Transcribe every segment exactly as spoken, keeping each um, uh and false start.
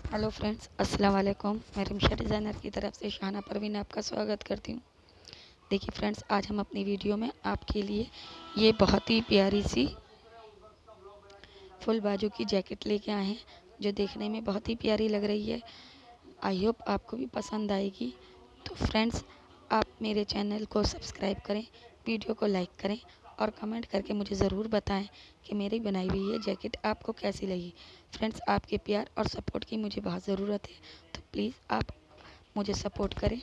Hello friends, अस्सलाम वालेकुम। मैं रिमशा डिज़ाइनर की तरफ से शाहाना परवीन आपका स्वागत करती हूँ। देखिए फ्रेंड्स, आज हम अपनी वीडियो में आपके लिए ये बहुत ही प्यारी सी फुल बाजू की जैकेट लेके आए हैं, जो देखने में बहुत ही प्यारी लग रही है। आई होप आपको भी पसंद आएगी। तो फ्रेंड्स, आप मेरे चैनल को सब्सक्राइब करें, वीडियो को लाइक करें और कमेंट करके मुझे ज़रूर बताएं कि मेरी बनाई हुई ये जैकेट आपको कैसी लगी। फ्रेंड्स, आपके प्यार और सपोर्ट की मुझे बहुत ज़रूरत है, तो प्लीज़ आप मुझे सपोर्ट करें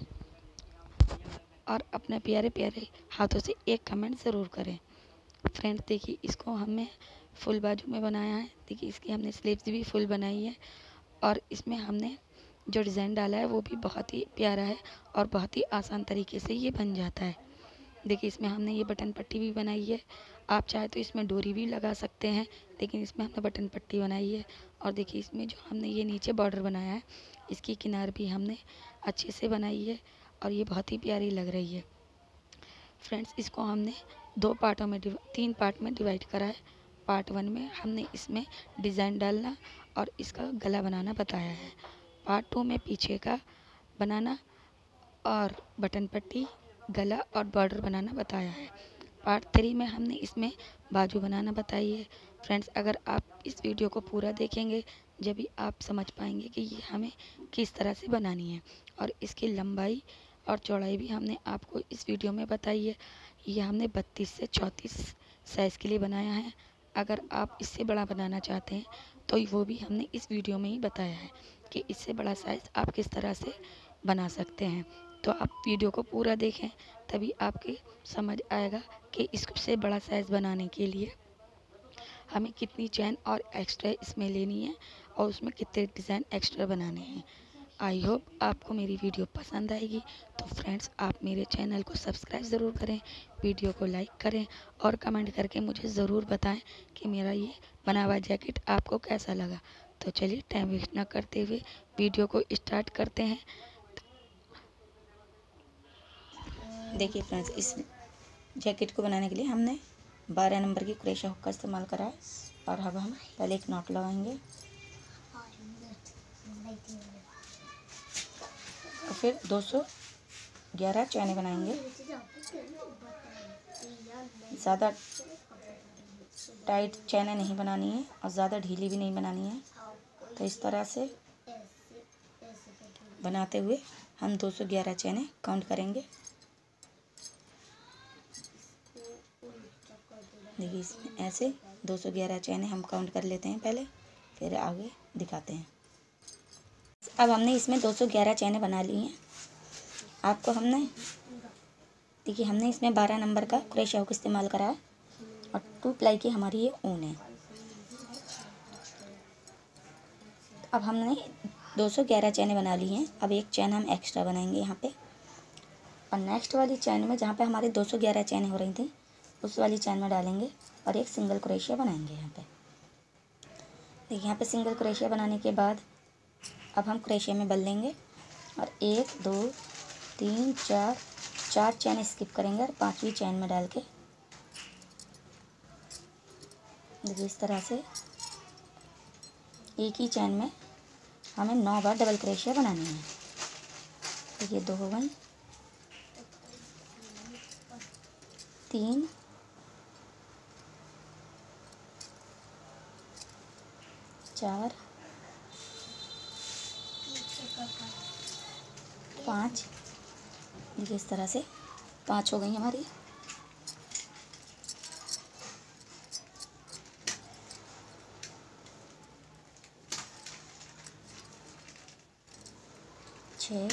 और अपने प्यारे प्यारे हाथों से एक कमेंट ज़रूर करें। फ्रेंड्स, देखिए इसको हमने फुल बाजू में बनाया है। देखिए इसकी हमने स्लीव्स भी फुल बनाई है और इसमें हमने जो डिज़ाइन डाला है वो भी बहुत ही प्यारा है और बहुत ही आसान तरीके से ये बन जाता है। देखिए इसमें हमने ये बटन पट्टी भी बनाई है। आप चाहे तो इसमें डोरी भी लगा सकते हैं, लेकिन इसमें हमने बटन पट्टी बनाई है। और देखिए इसमें जो हमने ये नीचे बॉर्डर बनाया है, इसकी किनार भी हमने अच्छे से बनाई है और ये बहुत ही प्यारी लग रही है। फ्रेंड्स, इसको हमने दो पार्टों में तीन पार्ट में डिवाइड करा है। पार्ट वन में हमने इसमें डिज़ाइन डालना और इसका गला बनाना बताया है। पार्ट टू में पीछे का बनाना और बटन पट्टी, गला और बॉर्डर बनाना बताया है। पार्ट थ्री में हमने इसमें बाजू बनाना बताई है। फ्रेंड्स, अगर आप इस वीडियो को पूरा देखेंगे जब भी आप समझ पाएंगे कि ये हमें किस तरह से बनानी है। और इसकी लंबाई और चौड़ाई भी हमने आपको इस वीडियो में बताई है। ये हमने बत्तीस से चौंतीस साइज़ के लिए बनाया है। अगर आप इससे बड़ा बनाना चाहते हैं तो वो भी हमने इस वीडियो में ही बताया है कि इससे बड़ा साइज़ आप किस तरह से बना सकते हैं। तो आप वीडियो को पूरा देखें, तभी आपके समझ आएगा कि इससे बड़ा साइज़ बनाने के लिए हमें कितनी चैन और एक्स्ट्रा इसमें लेनी है और उसमें कितने डिज़ाइन एक्स्ट्रा बनाने हैं। आई होप आपको मेरी वीडियो पसंद आएगी। तो फ्रेंड्स, आप मेरे चैनल को सब्सक्राइब ज़रूर करें, वीडियो को लाइक करें और कमेंट करके मुझे ज़रूर बताएं कि मेरा ये बना हुआ जैकेट आपको कैसा लगा। तो चलिए टाइम वेस्ट ना करते हुए वीडियो को स्टार्ट करते हैं। देखिए फ्रेंड्स, इस जैकेट को बनाने के लिए हमने बारह नंबर की क्रोशा हुक का इस्तेमाल करा है। और अब हम पहले एक नॉट लगाएंगे और फिर दो सौ ग्यारह चैने बनाएंगे। ज़्यादा टाइट चैने नहीं बनानी है और ज़्यादा ढीली भी नहीं बनानी है। तो इस तरह से बनाते हुए हम दो सौ ग्यारह चैने काउंट करेंगे। देखिए इसमें ऐसे दो सौ ग्यारह चैने हम काउंट कर लेते हैं पहले, फिर आगे दिखाते हैं। अब हमने इसमें दो सौ ग्यारह चैने बना ली हैं। आपको हमने देखिए हमने इसमें बारह नंबर का क्रोशा हुक इस्तेमाल करा है और टू प्लाई की हमारी ये ऊन है। अब हमने दो सौ ग्यारह चैने बना ली हैं। अब एक चैन हम एक्स्ट्रा बनाएंगे यहाँ पे और नेक्स्ट वाली चैन में जहाँ पे हमारे दो सौ ग्यारह चैने हो रही थी उस वाली चैन में डालेंगे और एक सिंगल क्रोशिया बनाएंगे यहाँ पे। देखिए यहाँ पे सिंगल क्रोशिया बनाने के बाद अब हम क्रोशिया में बल लेंगे और एक दो तीन चार चार चैन स्किप करेंगे और पांचवी चैन में डाल के देखिए इस तरह से एक ही चैन में हमें नौ बार डबल क्रोशिया बनानी है। देखिए दो वन तीन चार पाँच। देखिए इस तरह से पाँच हो गई हमारी। छः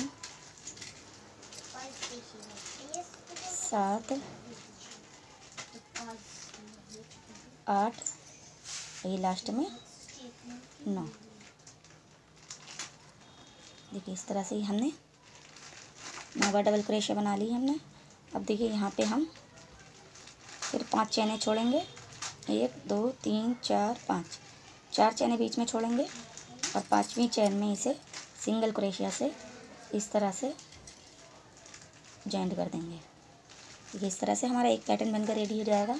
सात आठ, ये लास्ट में नौ। देखिए इस तरह से ही हमने नौ बार डबल क्रोशिया बना ली हमने। अब देखिए यहाँ पे हम फिर पांच चैने छोड़ेंगे, एक दो तीन चार पाँच, चार चैने बीच में छोड़ेंगे और पांचवी चैन में इसे सिंगल क्रोशिया से इस तरह से जॉइंट कर देंगे। देखिए इस तरह से हमारा एक पैटर्न बनकर रेडी हो जाएगा।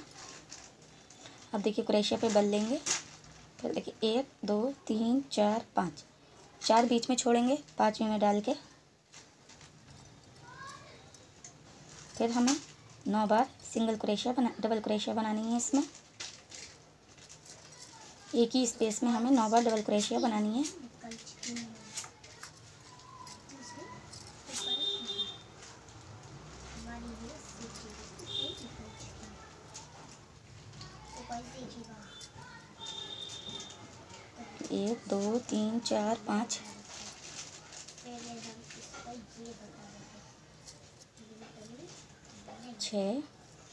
अब देखिए क्रोशिया पे बल लेंगे, फिर देखिए एक दो तीन चार पाँच, चार बीच में छोड़ेंगे, पाँचवीं में डाल के फिर हमें नौ बार सिंगल क्रोशिया बना डबल क्रोशिया बनानी है। इसमें एक ही स्पेस में हमें नौ बार डबल क्रोशिया बनानी है। एक दो तीन चार पाँच, छः,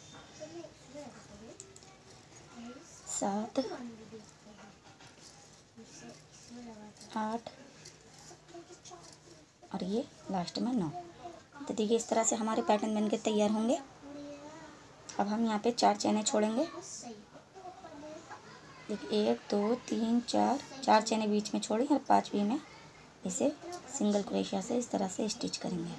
सात, आठ और ये लास्ट में नौ। तो देखिए इस तरह से हमारे पैटर्न बनके तैयार होंगे। अब हम यहाँ पे चार चैने छोड़ेंगे। देखिए एक दो तीन चार, चार चैने बीच में छोड़ी और पांचवी में इसे सिंगल क्रोशिया से इस तरह से स्टिच करेंगे।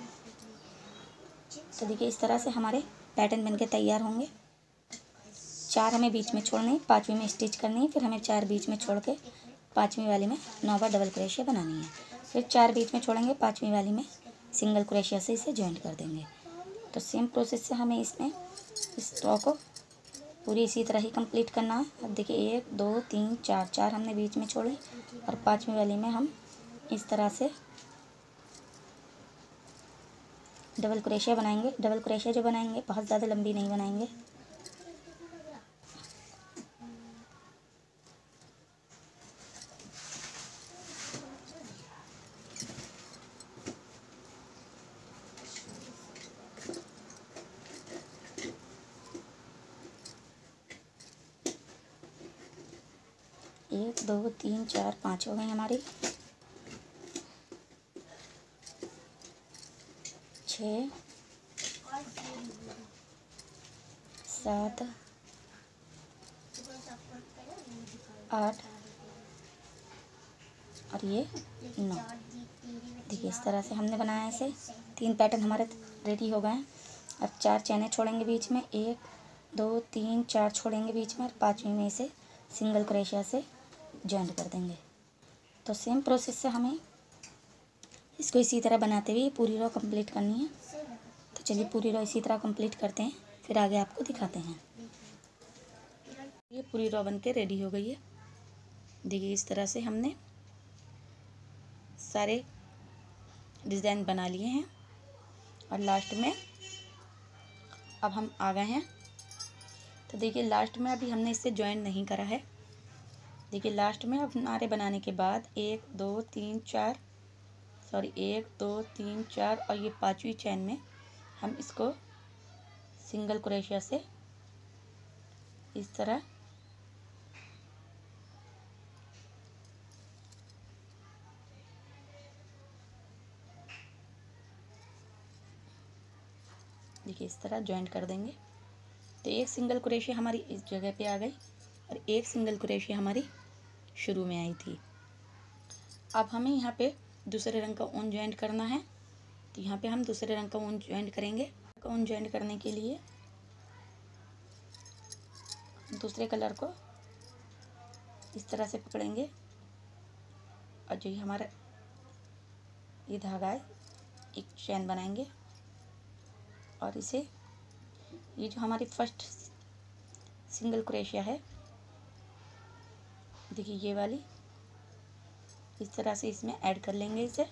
तो देखिए इस तरह से हमारे पैटर्न बनके तैयार होंगे। चार हमें बीच में छोड़नी, पांचवी में स्टिच करनी है, फिर हमें चार बीच में छोड़ के पाँचवीं वाली में नौ बार डबल क्रोशिया बनानी है। फिर चार बीच में छोड़ेंगे, पाँचवीं वाली में सिंगल क्रोशिया से इसे जॉइंट कर देंगे। तो सेम प्रोसेस से हमें इसमें इस टॉ को पूरी इसी तरह ही कंप्लीट करना है। अब देखिए एक दो तीन चार, चार हमने बीच में छोड़ी और पाँचवीं वाली में हम इस तरह से डबल क्रोशिया बनाएंगे। डबल क्रोशिया जो बनाएंगे बहुत ज़्यादा लंबी नहीं बनाएंगे। एक दो तीन चार पाँच हो गई हमारी, छः, सात, आठ और ये नौ। देखिए इस तरह से हमने बनाया इसे। तीन पैटर्न हमारे रेडी हो गए हैं। अब चार चैने छोड़ेंगे बीच में, एक दो तीन चार छोड़ेंगे बीच में और पाँचवीं में इसे सिंगल क्रोशिया से जॉइंट कर देंगे। तो सेम प्रोसेस से हमें इसको इसी तरह बनाते हुए पूरी रो कंप्लीट करनी है। तो चलिए पूरी रो इसी तरह कंप्लीट करते हैं, फिर आगे आपको दिखाते हैं। ये पूरी रो बन के रेडी हो गई है। देखिए इस तरह से हमने सारे डिज़ाइन बना लिए हैं और लास्ट में अब हम आ गए हैं। तो देखिए लास्ट में अभी हमने इससे जॉइन नहीं करा है। देखिए लास्ट में अब हमारे बनाने के बाद एक दो तीन चार सॉरी एक दो तीन चार और ये पांचवी चैन में हम इसको सिंगल क्रोशिया से इस तरह देखिए इस तरह जॉइंट कर देंगे। तो एक सिंगल क्रोशिया हमारी इस जगह पे आ गई और एक सिंगल क्रोशिया हमारी शुरू में आई थी। अब हमें यहाँ पे दूसरे रंग का ऊन जॉइंट करना है। तो यहाँ पे हम दूसरे रंग का ऊन जॉइंट करेंगे। ऊन जॉइंट करने के लिए दूसरे कलर को इस तरह से पकड़ेंगे और जो ये हमारा ये धागा है एक चैन बनाएंगे और इसे ये जो हमारी फर्स्ट सिंगल क्रोशिया है देखिए ये वाली इस तरह से इसमें ऐड कर लेंगे इसे।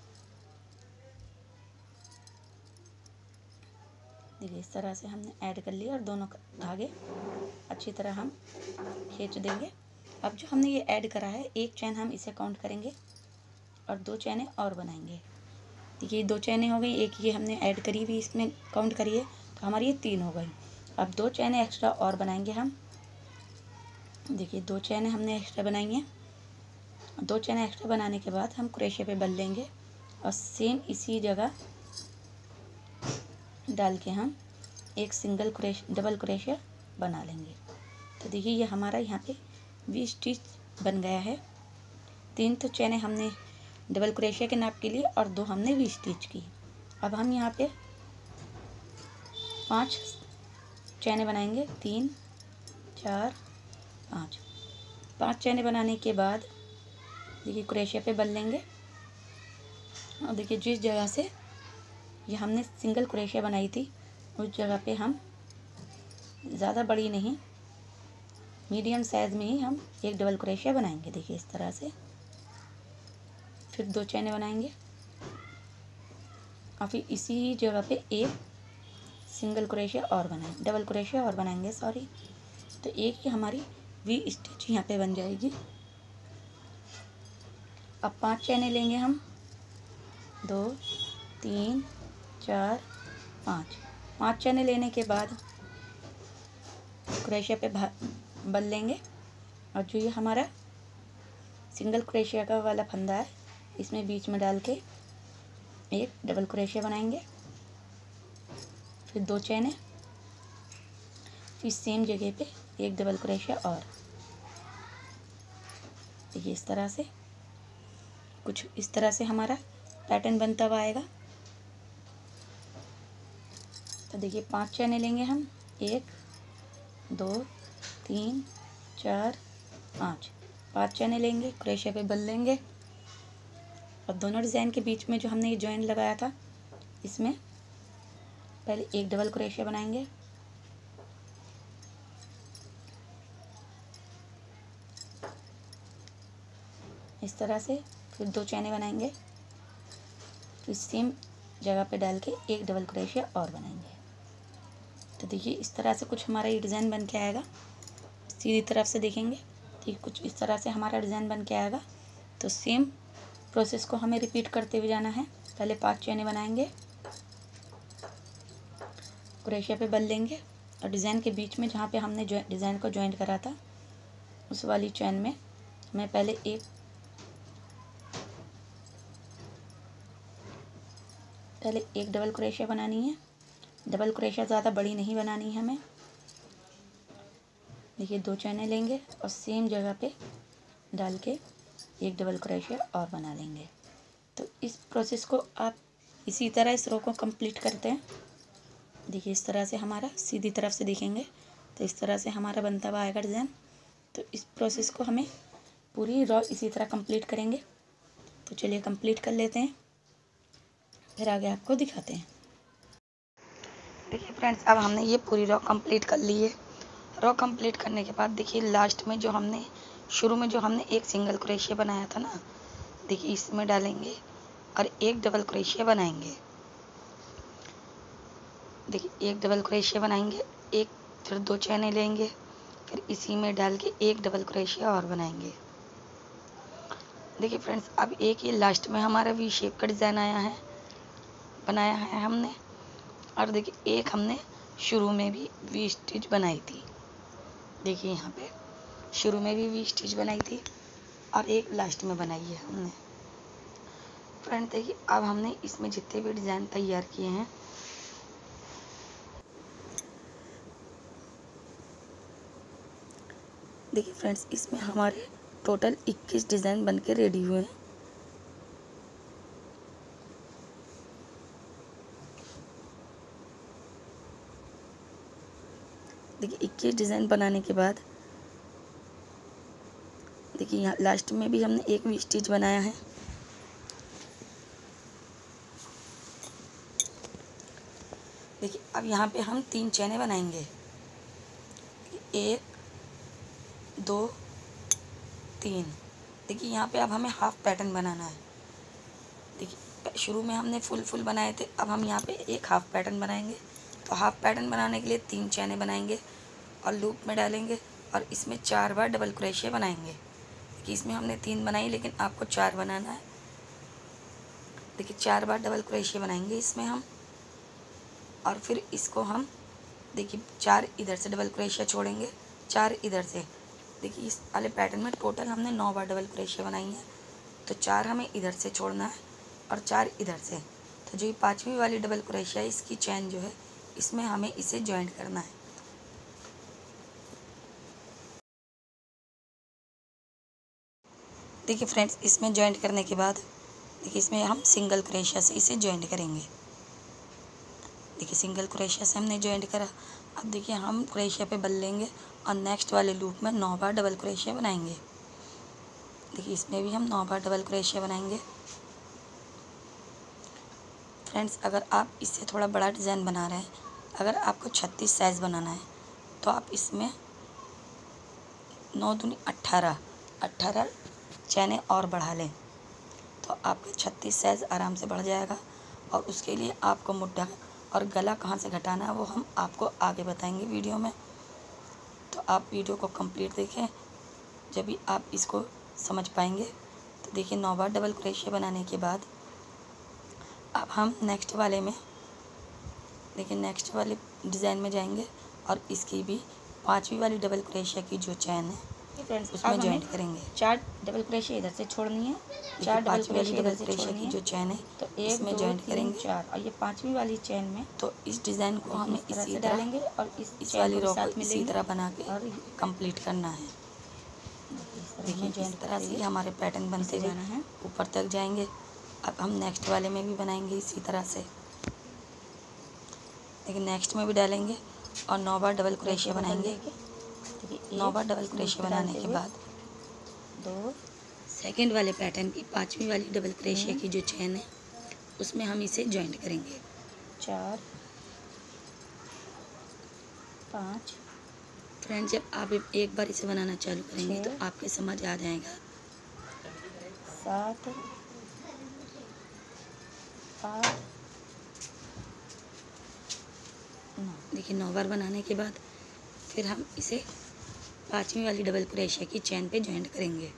देखिए इस तरह से हमने ऐड कर लिया और दोनों धागे अच्छी तरह हम खींच देंगे। अब जो हमने ये ऐड करा है एक चैन हम इसे काउंट करेंगे और दो चैनें और बनाएंगे। देखिए दो चैनें हो गई, एक ये हमने ऐड करी हुई इसमें काउंट करिए तो हमारी ये तीन हो गई। अब दो चैनें एक्स्ट्रा और बनाएंगे हम। देखिए दो चैनें हमने एक्स्ट्रा बनाई हैं। दो चैनें एक्स्ट्रा बनाने के बाद हम क्रोशिया पे बल लेंगे और सेम इसी जगह डाल के हम एक सिंगल क्रोशिया डबल क्रोशिया बना लेंगे। तो देखिए ये हमारा यहाँ पे वी स्टिच बन गया है। तीन तो चैनें हमने डबल क्रोशिया के नाप के लिए और दो हमने वी स्टिच की। अब हम यहाँ पे पांच चैनें बनाएंगे, तीन चार पाँच। पांच चैनें बनाने के बाद देखिए क्रोशिया पे बल लेंगे और देखिए जिस जगह से ये हमने सिंगल क्रोशिया बनाई थी उस जगह पे हम ज़्यादा बड़ी नहीं, मीडियम साइज़ में ही हम एक डबल क्रोशिया बनाएंगे। देखिए इस तरह से फिर दो चैने बनाएंगे और फिर इसी जगह पे एक सिंगल क्रोशिया और बनाएंगे, डबल क्रोशिया और बनाएंगे सॉरी। तो एक ही हमारी वी स्टिच यहाँ पे बन जाएगी। अब पांच चैने लेंगे हम, दो तीन चार पाँच। पांच चैने लेने के बाद क्रोशिया पे बल लेंगे और जो ये हमारा सिंगल क्रोशिया का वाला फंदा है इसमें बीच में डाल के एक डबल क्रोशिया बनाएंगे, फिर दो चैने, फिर सेम जगह पे एक डबल क्रोशिया और। देखिए इस तरह से कुछ इस तरह से हमारा पैटर्न बनता हुआ आएगा। तो देखिए पांच चैने लेंगे हम, एक दो तीन चार पाँच। पांच चैने लेंगे, क्रोशिया पे बल लेंगे और दोनों डिज़ाइन के बीच में जो हमने ये जॉइंट लगाया था इसमें पहले एक डबल क्रोशिया बनाएंगे, इस तरह से। फिर दो चैने बनाएंगे, फिर सेम जगह पे डाल के एक डबल क्रोशिया और बनाएंगे। तो देखिए इस तरह से कुछ हमारा ये डिज़ाइन बन के आएगा। सीधी तरफ से देखेंगे ठीक कुछ इस तरह से हमारा डिज़ाइन बन के आएगा। तो सेम प्रोसेस को हमें रिपीट करते हुए जाना है। पहले पांच चैने बनाएंगे, क्रोशिया पे बल लेंगे और डिज़ाइन के बीच में जहाँ पे हमने डिज़ाइन को ज्वाइंट करा था उस वाली चैन में हमें पहले एक पहले एक डबल क्रोशिया बनानी है। डबल क्रोशिया ज़्यादा बड़ी नहीं बनानी है हमें। देखिए दो चैने लेंगे और सेम जगह पे डाल के एक डबल क्रोशिया और बना लेंगे। तो इस प्रोसेस को आप इसी तरह इस रो को कंप्लीट करते हैं। देखिए इस तरह से हमारा सीधी तरफ से देखेंगे तो इस तरह से हमारा बनता हुआ आएगा डिज़ाइन। तो इस प्रोसेस को हमें पूरी रो इसी तरह कंप्लीट करेंगे। तो चलिए कंप्लीट कर लेते हैं, फिर आगे आपको दिखाते हैं। देखिए फ्रेंड्स अब हमने ये पूरी रो कंप्लीट कर ली है। रो कंप्लीट करने के बाद देखिए लास्ट में जो हमने शुरू में जो हमने एक सिंगल क्रोशिया बनाया था ना, देखिए इसमें डालेंगे और एक डबल क्रोशिया बनाएंगे। देखिए एक डबल क्रोशिया बनाएंगे, एक फिर दो चैने लेंगे, फिर इसी में डाल के एक डबल क्रोशिया और बनाएंगे। देखिए फ्रेंड्स अब एक ये लास्ट में हमारा वी शेप का डिज़ाइन आया है, बनाया है हमने। और देखिए एक हमने शुरू में भी वी स्टिच बनाई थी। देखिए यहाँ पे शुरू में भी वी स्टिच बनाई थी और एक लास्ट में बनाई है हमने। फ्रेंड देखिए अब हमने इसमें जितने भी डिज़ाइन तैयार किए हैं देखिए फ्रेंड्स इसमें हमारे टोटल इक्कीस डिज़ाइन बन के रेडी हुए हैं। देखिए इक्कीस डिज़ाइन बनाने के बाद देखिए यहाँ लास्ट में भी हमने एक वी स्टिच बनाया है। देखिए अब यहाँ पे हम तीन चैने बनाएंगे, एक दो तीन। देखिए यहाँ पे अब हमें हाफ पैटर्न बनाना है। देखिए शुरू में हमने फुल फुल बनाए थे, अब हम यहाँ पे एक हाफ पैटर्न बनाएंगे। तो हाफ पैटर्न बनाने के लिए तीन चैने बनाएंगे और लूप में डालेंगे और इसमें चार बार डबल क्रोशिया बनाएंगे। देखिए इसमें हमने तीन बनाई लेकिन आपको चार बनाना है। देखिए चार बार डबल क्रोशिया बनाएंगे इसमें हम और फिर इसको हम देखिए चार इधर से डबल क्रोशिया छोड़ेंगे, चार इधर से। देखिए इस वाले पैटर्न में टोटल हमने नौ बार डबल क्रोशिया बनाई है। तो चार हमें इधर से छोड़ना है और चार इधर से। तो जो ये पाँचवीं वाली डबल क्रोशिया है इसकी चैन जो है इसमें हमें इसे जॉइंट करना है। देखिए फ्रेंड्स इसमें जॉइंट करने के बाद देखिए इसमें हम सिंगल क्रोशिया से इसे जॉइंट करेंगे। देखिए सिंगल क्रोशिया से हमने जॉइंट करा। अब देखिए हम क्रोशिया पे बल लेंगे और नेक्स्ट वाले लूप में नौ बार डबल क्रोशिया बनाएंगे। देखिए इसमें भी हम नौ बार डबल क्रोशिया बनाएंगे। फ्रेंड्स, अगर आप इससे थोड़ा बड़ा डिज़ाइन बना रहे हैं, अगर आपको छत्तीस साइज़ बनाना है तो आप इसमें नौ दूनी अट्ठारह अट्ठारह चैने और बढ़ा लें तो आपका छत्तीस साइज़ आराम से बढ़ जाएगा। और उसके लिए आपको मुड्ढा और गला कहाँ से घटाना है वो हम आपको आगे बताएंगे वीडियो में। तो आप वीडियो को कंप्लीट देखें, जब भी आप इसको समझ पाएंगे। तो देखिए नौ बार डबल क्रोशिया बनाने के बाद अब हम नेक्स्ट वाले में देखिए नेक्स्ट वाले डिज़ाइन में जाएंगे और इसकी भी पांचवी वाली डबल क्रोशिया की जो चैन है फ्रेंड्स उसमें जॉइंट करेंगे। चार डबल क्रोशिया इधर से छोड़नी है, चार डबल पांचवी वाली क्रोशिया डबल इधर से क्रोशिया छोड़नी की है, जो चैन है तो एक इसमें दो जॉइंट तीन करेंगे। चार और ये पांचवी वाली चैन में तो इस डिज़ाइन को हमें इस तरह इसी से तरह डालेंगे और इस इस चैन वाली को भी रो को साथ में इसी लेंगे तरह बना के और कंप्लीट करना है। इस तरह देखिए हमें इस जॉइंट तरह करते से हुए हमारे पैटर्न बनते ऐसे हुए जाना है। ऊपर तक जाएंगे। अब हम नेक्स्ट वाले में भी बनाएंगे इसी तरह से। लेकिन नेक्स्ट में भी डालेंगे और नौ बार डबल क्रोशिया बनाएंगे। नौ बार डबल क्रोशिया बनाने के बाद दो सेकंड वाले पैटर्न की पांचवी वाली डबल क्रोशिया की जो चैन है उसमें हम इसे जॉइंट करेंगे। चार पाँच फ्रेंड्स, जब आप एक बार इसे बनाना चालू करेंगे तो आपके समझ आ जाएगा। सात आठ नौ। देखिए नौ बार बनाने के बाद फिर हम इसे पांचवी वाली डबल क्रोशिया की चैन पे जॉइंट करेंगे।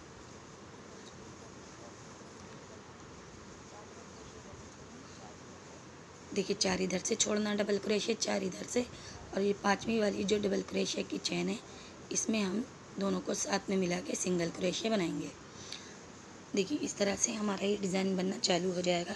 देखिए चार इधर से छोड़ना डबल क्रोशिया, चार इधर से, और ये पांचवी वाली जो डबल क्रोशिया की चैन है इसमें हम दोनों को साथ में मिला के सिंगल क्रोशिया बनाएंगे। देखिए इस तरह से हमारा ये डिज़ाइन बनना चालू हो जाएगा।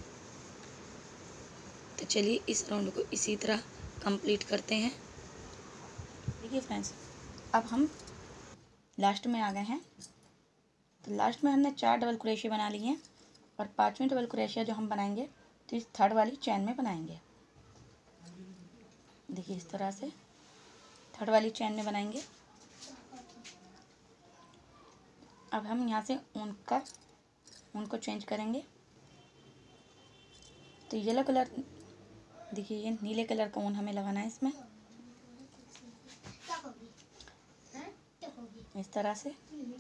तो चलिए इस राउंड को इसी तरह कंप्लीट करते हैं। देखिए फ्रेंड्स, अब हम लास्ट में आ गए हैं। तो लास्ट में हमने चार डबल क्रोशिया बना लिए हैं और पांचवी डबल क्रोशिया जो हम बनाएंगे तो इस थर्ड वाली चैन में बनाएंगे। देखिए इस तरह से थर्ड वाली चैन में बनाएंगे। अब हम यहाँ से ऊन का ऊन को चेंज करेंगे। तो येलो कलर, देखिए ये नीले कलर का ऊन हमें लगाना है इसमें, इस तरह से।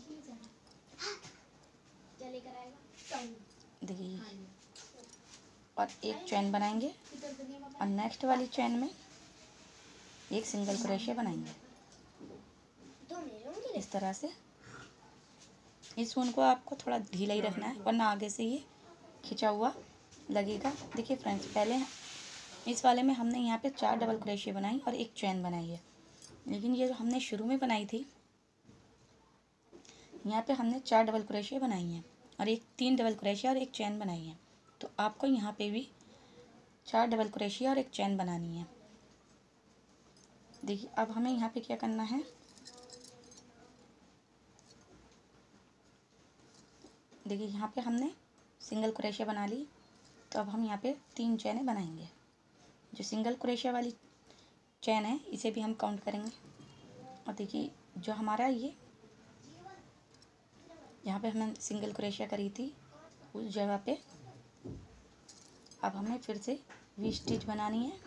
देखिए और एक चैन बनाएंगे और नेक्स्ट वाली चैन में एक सिंगल क्रोशिया बनाएंगे इस तरह से। इस ऊन को आपको थोड़ा ढीला ही रखना है वरना आगे से ये खिंचा हुआ लगेगा। देखिए फ्रेंड्स, पहले इस वाले में हमने यहाँ पे चार डबल क्रोशिया बनाई और एक चैन बनाई है, लेकिन ये जो हमने शुरू में बनाई थी यहाँ पे हमने चार डबल क्रोशिया बनाई हैं और एक तीन डबल क्रोशिया और एक चैन बनाई है। तो आपको यहाँ पे भी चार डबल क्रोशिया और एक चैन बनानी है। देखिए अब हमें यहाँ पे क्या करना है, देखिए यहाँ पे हमने सिंगल क्रोशिया बना ली। तो अब हम यहाँ पे तीन चैनें बनाएंगे। जो सिंगल क्रोशिया वाली चैन है इसे भी हम काउंट करेंगे। और देखिए जो हमारा ये यहाँ पे हमने सिंगल क्रोशिया करी थी उस जगह पे अब हमें फिर से वी स्टिच बनानी है,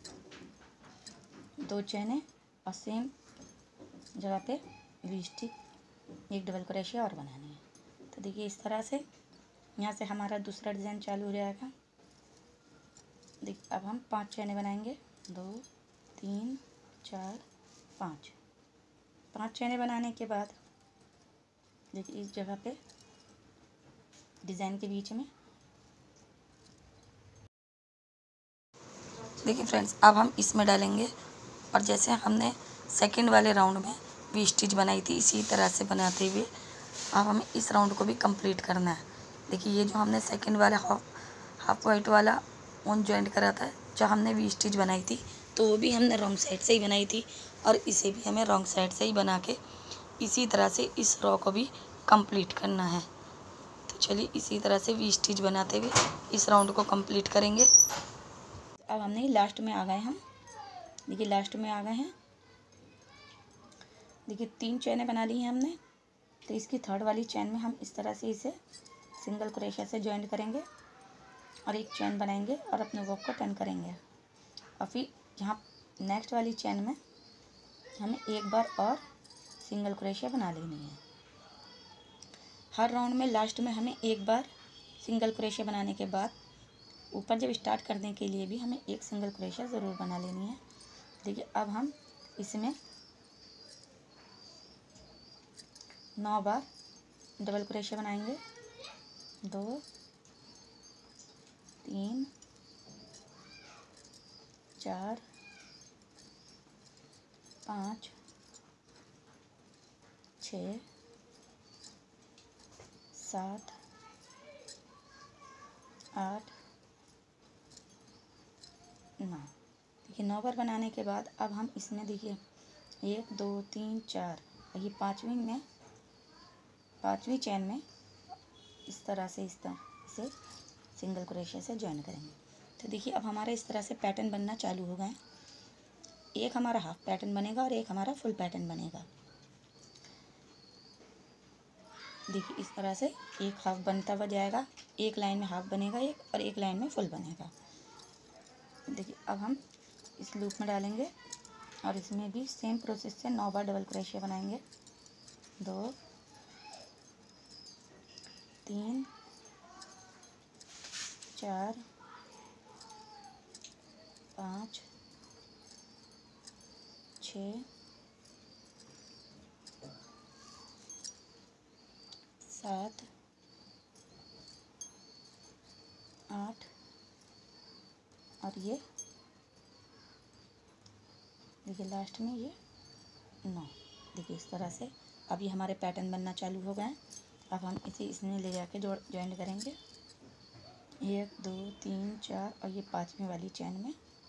दो चैनें और सेम जगह पे वी स्टिच, एक डबल क्रोशिया और बनानी है। तो देखिए इस तरह से यहाँ से हमारा दूसरा डिज़ाइन चालू हो जाएगा। देखिए अब हम पांच चैनें बनाएंगे, दो तीन चार पाँच। पांच चैनें बनाने के बाद देखिए इस जगह पे डिज़ाइन के बीच में, देखिए फ्रेंड्स अब हम इसमें डालेंगे और जैसे हमने सेकंड वाले राउंड में वी स्टिच बनाई थी इसी तरह से बनाते हुए अब हमें इस राउंड को भी कंप्लीट करना है। देखिए ये जो हमने सेकंड वाला हाफ हाफ वाइट वाला ऊन जॉइंट करा था, जो हमने वी स्टिच बनाई थी तो वो भी हमने रॉन्ग साइड से ही बनाई थी और इसे भी हमें रॉन्ग साइड से ही बना के इसी तरह से इस रो को भी कंप्लीट करना है। तो चलिए इसी तरह से वी स्टिच बनाते हुए इस राउंड को कंप्लीट करेंगे। अब हमने लास्ट में आ गए हम, देखिए लास्ट में आ गए हैं। देखिए तीन चैनें बना ली हैं हमने तो इसकी थर्ड वाली चेन में हम इस तरह से इसे सिंगल क्रोशिया से जॉइंट करेंगे और एक चेन बनाएंगे और अपने वर्क को टर्न करेंगे। और फिर यहाँ नेक्स्ट वाली चेन में हमें एक बार और सिंगल क्रोशिया बना लेनी है। हर राउंड में लास्ट में हमें एक बार सिंगल क्रोशिया बनाने के बाद ऊपर जब स्टार्ट करने के लिए भी हमें एक सिंगल क्रोशिया ज़रूर बना लेनी है। देखिए अब हम इसमें नौ बार डबल क्रोशिया बनाएंगे। दो, तीन, चार, पाँच, छः, सात, आठ, नौ। देखिए नौ बार बनाने के बाद अब हम इसमें देखिए एक, दो, तीन, चार और ये पाँचवीं में पाँचवीं चेन में इस तरह से इस तरह से सिंगल क्रोशिया से ज्वाइन करेंगे। तो देखिए अब हमारा इस तरह से पैटर्न बनना चालू हो गए। एक हमारा हाफ पैटर्न बनेगा और एक हमारा फुल पैटर्न बनेगा। देखिए इस तरह से एक हाफ बनता हुआ जाएगा, एक लाइन में हाफ बनेगा एक और एक लाइन में फुल बनेगा। देखिए अब हम इस लूप में डालेंगे और इसमें भी सेम प्रोसेस से नौ बार डबल क्रोशिया बनाएंगे। दो, तीन, चार, पाँच, छः, सात, आठ और ये देखिए लास्ट में ये नौ। देखिए इस तरह से अब ये हमारे पैटर्न बनना चालू हो गए। अब हम इसे इसमें ले जाके जोड़ ज्वाइंट करेंगे। एक, दो, तीन, चार और ये पाँचवीं वाली चैन में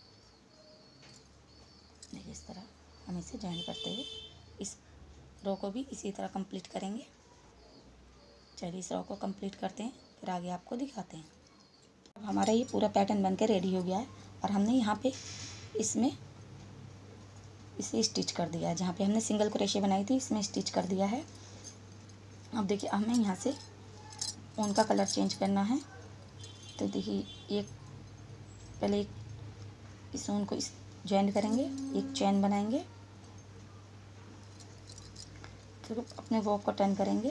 देखिए इस तरह हम इसे ज्वाइंट करते हुए इस रो को भी इसी तरह कंप्लीट करेंगे। चलिए इस रो को कंप्लीट करते हैं, फिर आगे आपको दिखाते हैं। अब हमारा ये पूरा पैटर्न बनकर रेडी हो गया है और हमने यहाँ पे इसमें इसे स्टिच कर दिया है। जहाँ पे हमने सिंगल क्रोशिया बनाई थी इसमें स्टिच कर दिया है। अब देखिए हमें यहाँ से ऊन का कलर चेंज करना है। तो देखिए एक पहले एक इस ऊन को इस ज्वाइंट करेंगे, एक चैन बनाएंगे, फिर अपने वर्क को टर्न करेंगे।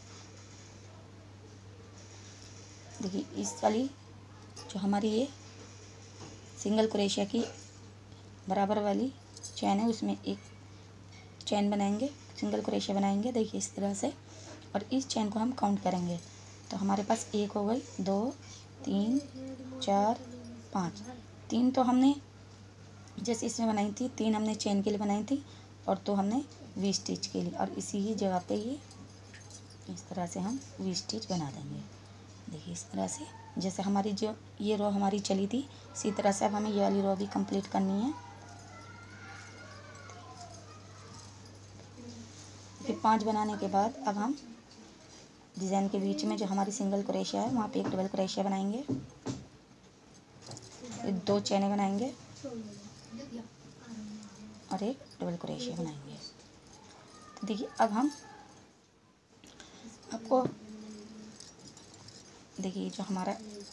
देखिए इस वाली जो हमारी ये सिंगल क्रोशिया की बराबर वाली चैन है उसमें एक चैन बनाएंगे, सिंगल क्रोशिया बनाएंगे। देखिए इस तरह से और इस चैन को हम काउंट करेंगे। तो हमारे पास एक हो गई, दो, तीन, चार, पाँच। तीन तो हमने जैसे इसमें बनाई थी, तीन हमने चैन के लिए बनाई थी और दो हमने वी स्टिच के लिए। और इसी ही जगह पे ये इस तरह से हम वी स्टिच बना देंगे। देखिए इस तरह से जैसे हमारी जो ये रो हमारी चली थी इसी तरह से अब हमें ये वाली रो भी कंप्लीट करनी है। फिर पांच बनाने के बाद अब हम डिज़ाइन के बीच में जो हमारी सिंगल क्रोशिया है वहाँ पे एक डबल क्रोशिया बनाएंगे, दो चैने बनाएंगे और एक डबल क्रोशिया बनाएंगे। तो देखिए अब हम आपको देखिए जो हमारा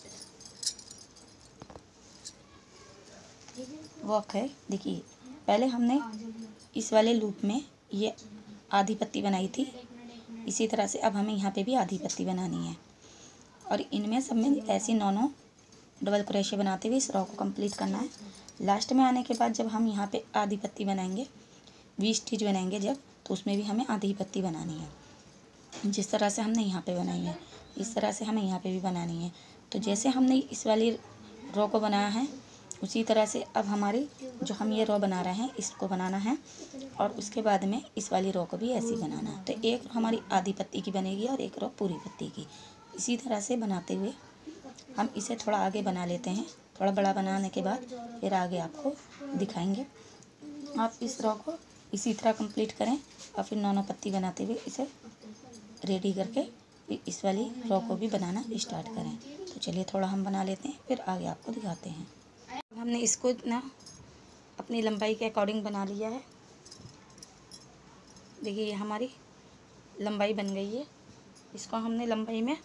वर्क है, देखिए पहले हमने इस वाले लूप में ये आधी पत्ती बनाई थी। इसी तरह से अब हमें यहाँ पे भी आधी पत्ती बनानी है और इनमें सब में ऐसी नौ नौ डबल क्रोशिया बनाते हुए इस रो को कंप्लीट करना है। लास्ट में आने के बाद जब हम यहाँ पे आधी पत्ती बनाएंगे, वी स्टिच बनाएंगे जब, तो उसमें भी हमें आधी पत्ती बनानी है। जिस तरह से हमने यहाँ पे बनाई है इस तरह से हमें यहाँ पे भी बनानी है। तो जैसे हमने इस वाली रो को बनाया है उसी तरह से अब हमारी जो हम ये रो बना रहे हैं इसको बनाना है और उसके बाद में इस वाली रो को भी ऐसे ही बनाना है। तो एक हमारी आधी पत्ती की बनेगी और एक रो पूरी पत्ती की। इसी तरह से बनाते हुए हम इसे थोड़ा आगे बना लेते हैं। थोड़ा बड़ा बनाने के बाद फिर आगे आपको दिखाएंगे। आप इस रो को इसी तरह कंप्लीट करें और फिर नौ नौ पत्ती बनाते हुए इसे रेडी करके फिर इस वाली रो को भी बनाना स्टार्ट करें। तो चलिए थोड़ा हम बना लेते हैं फिर आगे आपको दिखाते हैं। हमने इसको ना अपनी लंबाई के अकॉर्डिंग बना लिया है। देखिए ये हमारी लंबाई बन गई है। इसको हमने लंबाई में,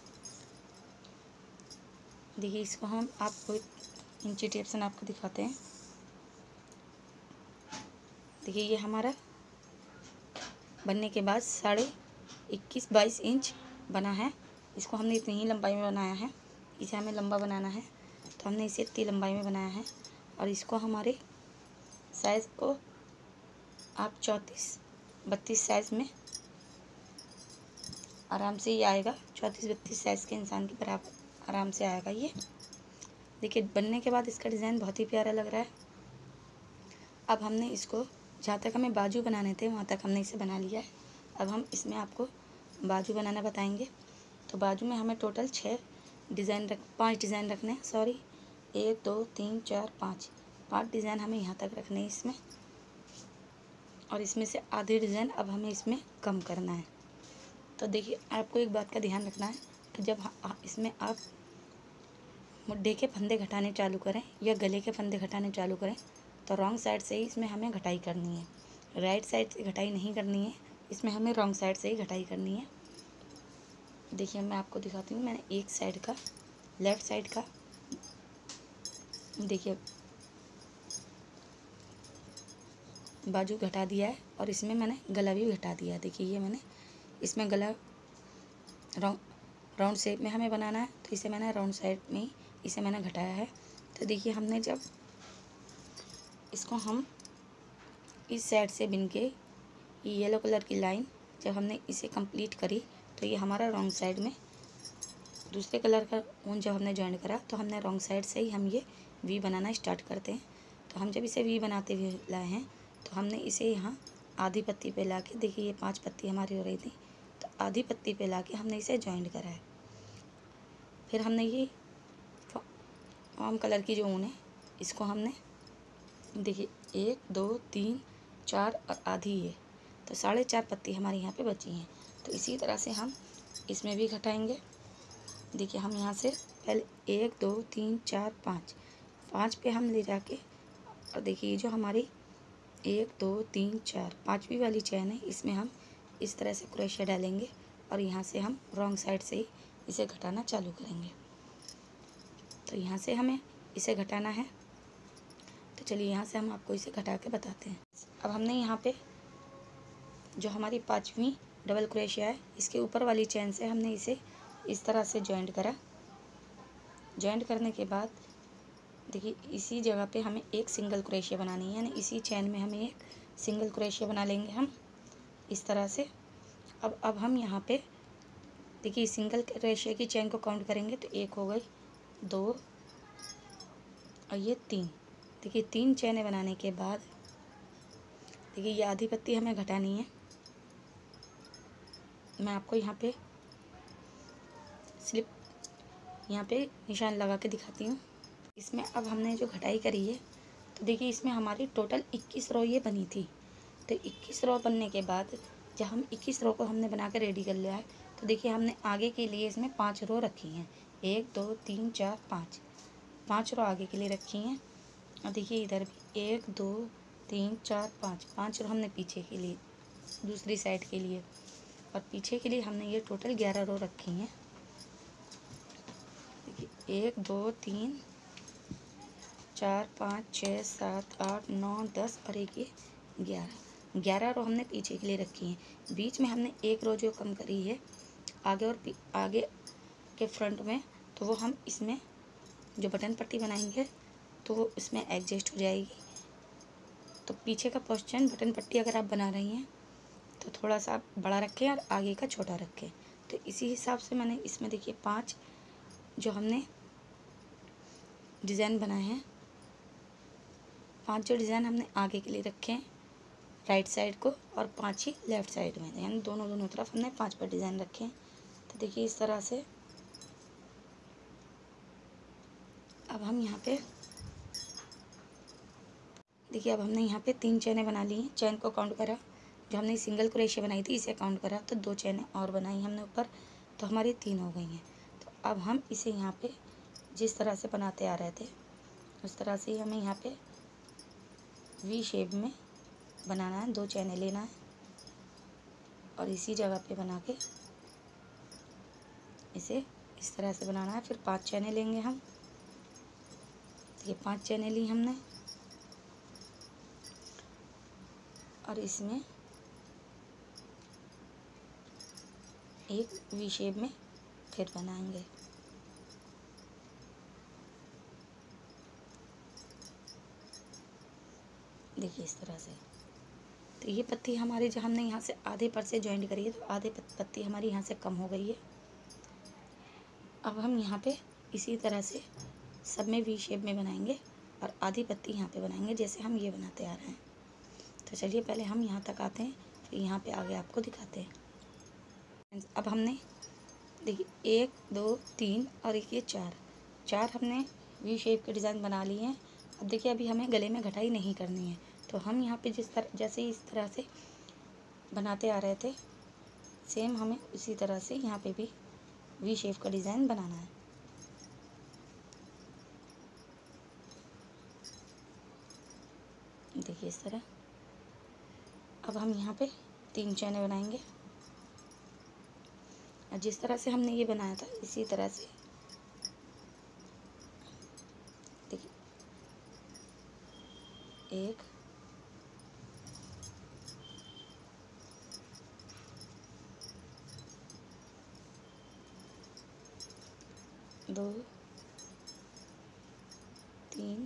देखिए इसको हम आपको इंची टेप से नाप के दिखाते हैं। देखिए ये हमारा बनने के बाद साढ़े इक्कीस बाईस इंच बना है। इसको हमने इतनी ही लंबाई में बनाया है। इसे हमें लंबा बनाना है तो हमने इसे इतनी लंबाई में बनाया है। और इसको हमारे साइज़ को आप चौंतीस बत्तीस साइज़ में आराम से ही आएगा। चौंतीस बत्तीस साइज़ के इंसान के बराबर आराम से आएगा ये। देखिए बनने के बाद इसका डिज़ाइन बहुत ही प्यारा लग रहा है। अब हमने इसको, जहाँ तक हमें बाजू बनाने थे वहाँ तक हमने इसे बना लिया है। अब हम इसमें आपको बाजू बनाना बताएंगे। तो बाजू में हमें टोटल छः डिज़ाइन रख पाँच डिज़ाइन रखने हैं। सॉरी, एक दो तीन चार पाँच पाँच डिज़ाइन हमें यहाँ तक रखने हैं इसमें। और इसमें से आधे डिज़ाइन अब हमें इसमें कम करना है। तो देखिए आपको एक बात का ध्यान रखना है कि जब इसमें आप मुड्ढे के फंदे घटाने चालू करें या गले के फंदे घटाने चालू करें तो रॉन्ग साइड से ही इसमें हमें घटाई करनी है। राइट साइड से घटाई नहीं करनी है, इसमें हमें रॉन्ग साइड से ही घटाई करनी है। देखिए मैं आपको दिखाती हूँ। मैंने एक साइड का, लेफ़्ट साइड का, देखिए बाजू घटा दिया है और इसमें मैंने गला भी घटा दिया है। देखिए ये मैंने इसमें गला राउंड राउंड शेप में हमें बनाना है तो इसे मैंने राउंड साइड में ही इसे मैंने घटाया है। तो देखिए हमने जब इसको हम इस साइड से बिन के ये येलो कलर की लाइन जब हमने इसे कंप्लीट करी तो ये हमारा रॉन्ग साइड में दूसरे कलर का ऊन जब हमने जॉइन करा तो हमने रॉन्ग साइड से ही हम ये वी बनाना स्टार्ट करते हैं। तो हम जब इसे वी बनाते हुए लाए हैं तो हमने इसे यहाँ आधी पत्ती पे ला के, देखिए ये पांच पत्ती हमारी हो रही थी तो आधी पत्ती पे ला के हमने इसे जॉइंट करा है। फिर हमने ये फॉर्म कलर की जो ऊन है इसको हमने, देखिए एक दो तीन चार और आधी है तो साढ़े चार पत्ती हमारी यहाँ पे बची हैं। तो इसी तरह से हम इसमें भी घटाएंगे। देखिए हम यहाँ से पहले एक दो तीन चार पाँच पाँच पे हम ले जाके, और देखिए जो हमारी एक दो तीन चार पाँचवीं वाली चैन है इसमें हम इस तरह से क्रोशिया डालेंगे और यहाँ से हम रॉन्ग साइड से ही इसे घटाना चालू करेंगे। तो यहाँ से हमें इसे घटाना है। तो चलिए यहाँ से हम आपको इसे घटा के बताते हैं। अब हमने यहाँ पे जो हमारी पाँचवीं डबल क्रोशिया है इसके ऊपर वाली चैन से हमने इसे इस तरह से जॉइंट करा। जॉइंट करने के बाद देखिए इसी जगह पे हमें एक सिंगल क्रोशिया बनानी है, यानी इसी चैन में हमें एक सिंगल क्रोशिया बना लेंगे हम इस तरह से। अब अब हम यहाँ पे देखिए सिंगल क्रोशिया की चैन को काउंट करेंगे तो एक हो गई, दो और ये तीन। देखिए तीन चैनें बनाने के बाद देखिए ये आधी पत्ती हमें घटानी है। मैं आपको यहाँ पे स्लिप यहाँ पे निशान लगा के दिखाती हूँ। इसमें अब हमने जो घटाई करी है तो देखिए इसमें हमारी टोटल इक्कीस रो ये बनी थी। तो इक्कीस रो बनने के बाद जब हम इक्कीस रो को हमने बना के रेडी कर लिया है तो देखिए हमने आगे के लिए इसमें पाँच रो रखी हैं। एक दो तीन चार पाँच पाँच रो आगे के लिए रखी हैं। और देखिए इधर भी एक दो तीन चार पाँच पाँच रो हमने पीछे के लिए, दूसरी साइड के लिए, और पीछे के लिए हमने ये टोटल ग्यारह रो रखी हैं। देखिए एक दो तीन चार पाँच छः सात आठ नौ दस और एक ये ग्यारह ग्यारह रो हमने पीछे के लिए रखी हैं। बीच में हमने एक रो जो कम करी है आगे और आगे के फ्रंट में, तो वो हम इसमें जो बटन पट्टी बनाएंगे तो वो इसमें एडजस्ट हो जाएगी। तो पीछे का पोर्शन बटन पट्टी अगर आप बना रही हैं तो थोड़ा सा आप बड़ा रखें और आगे का छोटा रखें। तो इसी हिसाब से मैंने इसमें देखिए पांच जो हमने डिज़ाइन बनाए हैं, पांच जो डिज़ाइन हमने आगे के लिए रखे हैं राइट साइड को और पांच ही लेफ़्ट साइड में, यानी दोनों दोनों तरफ हमने पांच पर डिज़ाइन रखे हैं। तो देखिए इस तरह से अब हम यहाँ पे देखिए अब हमने यहाँ पे तीन चैनें बना ली हैं। चैन को काउंट करा, जो हमने सिंगल क्रोशिया बनाई थी इसे काउंट करा तो दो चैनें और बनाई हमने ऊपर, तो हमारी तीन हो गई हैं। तो अब हम इसे यहाँ पे जिस तरह से बनाते आ रहे थे उस तरह से ही हमें यहाँ पे वी शेप में बनाना है। दो चैनें लेना है और इसी जगह पे बना के इसे इस तरह से बनाना है। फिर पांच चैने लेंगे हम। ये पांच चैने ली हमने और इसमें एक वी शेप में फिर बनाएंगे। देखिए इस तरह से। तो ये पत्ती हमारी जो हमने यहाँ से आधे पर से जॉइंट करी है, तो आधे पत्ती हमारी यहाँ से कम हो गई है। अब हम यहाँ पे इसी तरह से सब में वी शेप में बनाएंगे और आधी पत्ती यहाँ पे बनाएंगे जैसे हम ये बनाते आ रहे हैं। तो चलिए पहले हम यहाँ तक आते हैं, फिर यहाँ पे आगे आपको दिखाते हैं। अब हमने देखिए एक दो तीन और एक ये चार चार हमने वी शेप के डिज़ाइन बना लिए हैं। अब देखिए अभी हमें गले में घटाई नहीं करनी है, तो हम यहाँ पे जिस तरह जैसे इस तरह से बनाते आ रहे थे, सेम हमें उसी तरह से यहाँ पे भी वी शेप का डिज़ाइन बनाना है। देखिए इस तरह। अब हम यहाँ पे तीन चैने बनाएंगे और जिस तरह से हमने ये बनाया था इसी तरह से देखिए एक दो तीन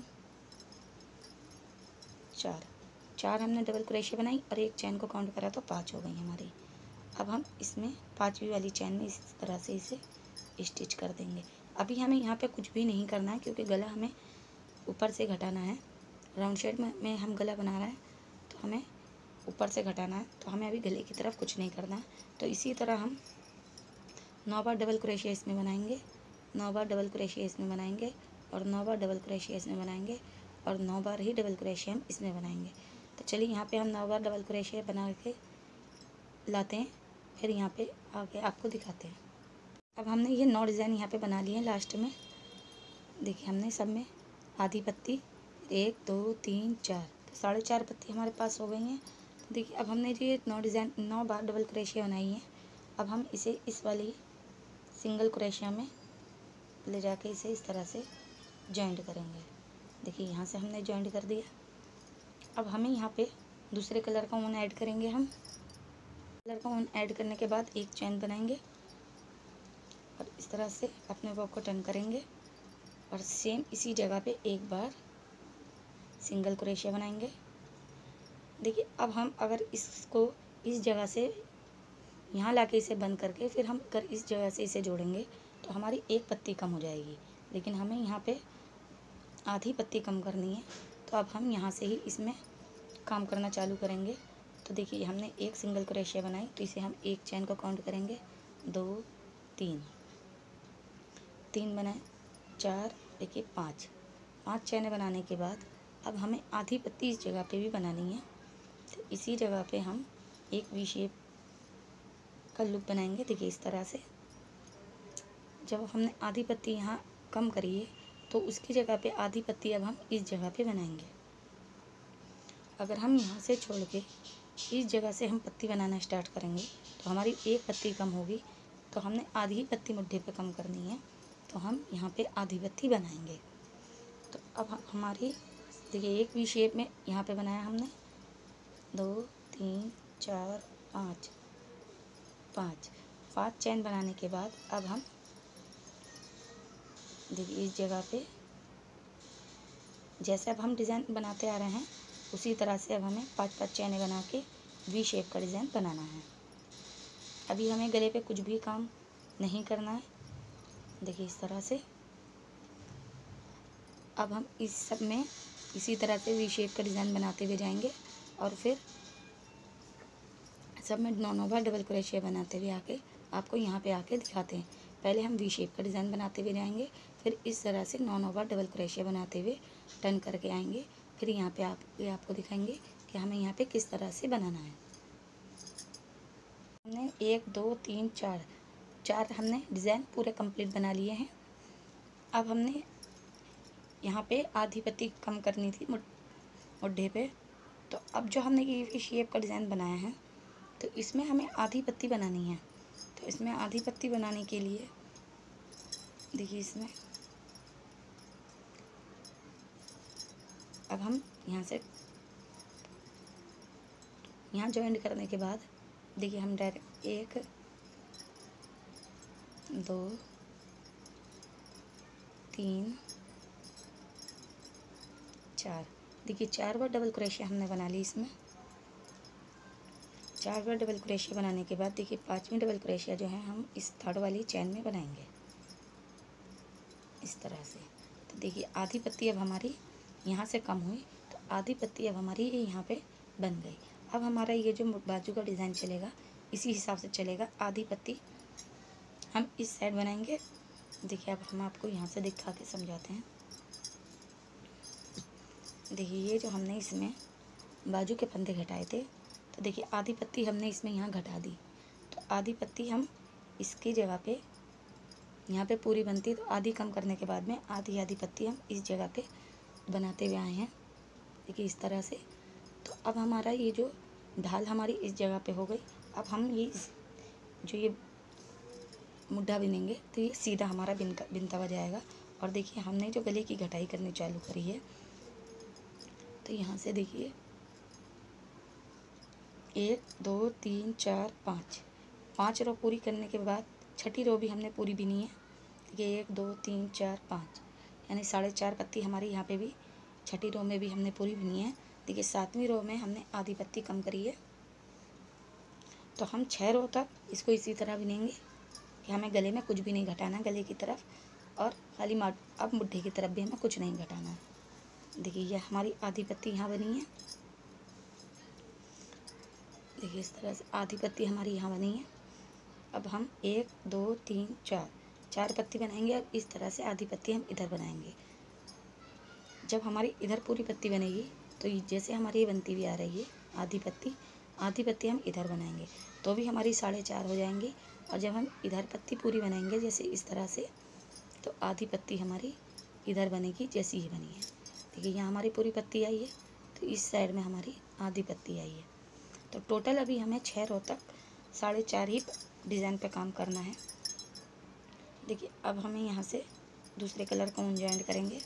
चार चार हमने डबल क्रोशिया बनाई और एक चैन को काउंट करा तो पाँच हो गई हमारी। अब हम इसमें पांचवी वाली चैन में इस तरह से इसे स्टिच कर देंगे। अभी हमें यहाँ पे कुछ भी नहीं करना है क्योंकि गला हमें ऊपर से घटाना है। राउंड शेप में, में हम गला बना रहे हैं तो हमें ऊपर से घटाना है, तो हमें अभी गले की तरफ कुछ नहीं करना है। तो इसी तरह हम नौ बार डबल क्रोशिया इसमें बनाएंगे, नौ बार डबल क्रोशिया इसमें बनाएंगे और नौ बार डबल क्रोशिया इसमें बनाएंगे और नौ बार ही डबल क्रोशिया हम इसमें बनाएंगे। तो चलिए यहाँ पे हम नौ बार डबल क्रोशिया बना के लाते हैं, फिर यहाँ पे आगे आपको दिखाते हैं। अब हमने ये नौ डिज़ाइन यहाँ पे बना लिए हैं लास्ट में। देखिए हमने सब में आधी पत्ती एक दो तीन चार तो साढ़े चार पत्ती हमारे पास हो गई हैं। तो देखिए अब हमने ये नौ डिज़ाइन नौ बार डबल क्रोशिया बनाई है। अब हम इसे इस वाली सिंगल क्रोशिया में ले जाके इसे इस तरह से जॉइंट करेंगे। देखिए यहाँ से हमने जॉइंट कर दिया। अब हमें यहाँ पे दूसरे कलर का ऊन ऐड करेंगे। हम कलर का ऊन ऐड करने के बाद एक चैन बनाएंगे और इस तरह से अपने बॉब को टर्न करेंगे और सेम इसी जगह पे एक बार सिंगल क्रोशिया बनाएंगे। देखिए अब हम अगर इसको इस जगह से यहाँ लाके इसे बंद करके फिर हम अगर इस जगह से इसे जोड़ेंगे तो हमारी एक पत्ती कम हो जाएगी, लेकिन हमें यहाँ पे आधी पत्ती कम करनी है। तो अब हम यहाँ से ही इसमें काम करना चालू करेंगे। तो देखिए हमने एक सिंगल क्रोशिया बनाई, तो इसे हम एक चैन को काउंट करेंगे, दो तीन तीन बनाए, चार, देखिए पाँच पाँच चैने बनाने के बाद अब हमें आधी पत्ती इस जगह पे भी बनानी है। तो इसी जगह पे हम एक वी शेप का लूप बनाएंगे। देखिए इस तरह से जब हमने आधी पत्ती यहाँ कम करी है तो उसकी जगह पे आधी पत्ती अब हम इस जगह पे बनाएंगे। अगर हम यहाँ से छोड़ के इस जगह से हम पत्ती बनाना स्टार्ट करेंगे तो हमारी एक पत्ती कम होगी। तो हमने आधी पत्ती मुट्ठी पे कम करनी है, तो हम यहाँ पे आधी पत्ती बनाएंगे। तो अब हमारी देखिए एक वी शेप में यहाँ पे बनाया हमने, दो तीन चार पाँच पाँच पाँच चैन बनाने के बाद अब हम देखिए इस जगह पे जैसे अब हम डिज़ाइन बनाते आ रहे हैं उसी तरह से अब हमें पांच पांच चैने बना के वी शेप का डिज़ाइन बनाना है। अभी हमें गले पे कुछ भी काम नहीं करना है। देखिए इस तरह से अब हम इस सब में इसी तरह से वी शेप का डिज़ाइन बनाते हुए जाएंगे और फिर सब में नौ नौ बार डबल क्रोशिया बनाते हुए आके आपको यहाँ पे आके दिखाते हैं। पहले हम वी शेप का डिज़ाइन बनाते हुए जाएंगे, फिर इस तरह से नौ नौ बार डबल क्रोशिया बनाते हुए टर्न करके आएंगे, फिर यहाँ पे आप ये आपको दिखाएंगे कि हमें यहाँ पे किस तरह से बनाना है। हमने एक दो तीन चार चार हमने डिज़ाइन पूरे कंप्लीट बना लिए हैं। अब हमने यहाँ पे आधी पत्ती कम करनी थी मुड्ढे पे। तो अब जो हमने ये वी शेप का डिज़ाइन बनाया है तो इसमें हमें आधी पत्ती बनानी है। तो इसमें आधी पत्ती बनाने के लिए देखिए इसमें अब हम यहाँ से यहाँ जॉइंट करने के बाद देखिए हम डायरेक्ट एक दो तीन चार, देखिए चार बार डबल क्रोशिया हमने बना ली। इसमें चार बार डबल क्रोशिया बनाने के बाद देखिए पांचवी डबल क्रोशिया जो है हम इस थर्ड वाली चैन में बनाएंगे इस तरह से। तो देखिए आधी पत्ती अब हमारी यहाँ से कम हुई, तो आधी पत्ती अब हमारी ये यहाँ पे बन गई। अब हमारा ये जो बाजू का डिज़ाइन चलेगा इसी हिसाब से चलेगा। आधी पत्ती हम इस साइड बनाएंगे। देखिए अब हम आपको यहाँ से दिखा के समझाते हैं। देखिए ये जो हमने इसमें बाजू के फंदे घटाए थे, तो देखिए आधी पत्ती हमने इसमें यहाँ घटा दी। तो आधी पत्ती हम इसकी जगह पे यहाँ पे पूरी बनती, तो आधी कम करने के बाद में आधी आधी पत्ती हम इस जगह पे बनाते हुए आए हैं। देखिए इस तरह से। तो अब हमारा ये जो ढाल हमारी इस जगह पे हो गई। अब हम ये जो ये मुड्ढा बिनेंगे तो ये सीधा हमारा बिन बिनता हुआ जाएगा। और देखिए हमने जो गले की घटाई करनी चालू करी है, तो यहाँ से देखिए एक दो तीन चार पाँच पाँच रो पूरी करने के बाद छठी रो भी हमने पूरी बिनी है। देखिए एक दो तीन चार पाँच, यानी साढ़े चार पत्ती हमारी यहाँ पे भी छठी रो में भी हमने पूरी बिनी है। देखिए सातवीं रो में हमने आधी पत्ती कम करी है। तो हम छः रो तक इसको इसी तरह बिनेंगे कि हमें गले में कुछ भी नहीं घटाना, गले की तरफ और खाली माट अब मुड्ढे की तरफ भी हमें कुछ नहीं घटाना है। देखिए यह हमारी आधी पत्ती यहाँ बनी है। देखिए इस तरह से आधी पत्ती हमारी यहाँ बनी है। अब हम एक दो तीन चार चार पत्ती बनाएंगे और इस तरह से आधी पत्ती हम इधर बनाएंगे। जब हमारी इधर पूरी पत्ती बनेगी तो जैसे हमारी ये बनती हुई आ रही है आधी पत्ती, आधी पत्ती हम इधर बनाएंगे तो भी हमारी साढ़े चार हो जाएंगी। और जब हम इधर पत्ती पूरी बनाएंगे जैसे इस तरह से, तो आधी पत्ती हमारी इधर बनेगी जैसी ही बनी है। देखिए यहाँ हमारी पूरी पत्ती आई है, तो इस साइड में हमारी आधी पत्ती आई है। तो टोटल अभी हमें छः रो तक साढ़े चार ही डिज़ाइन पे काम करना है। देखिए अब हमें यहाँ से दूसरे कलर का ऊन जॉइंट करेंगे।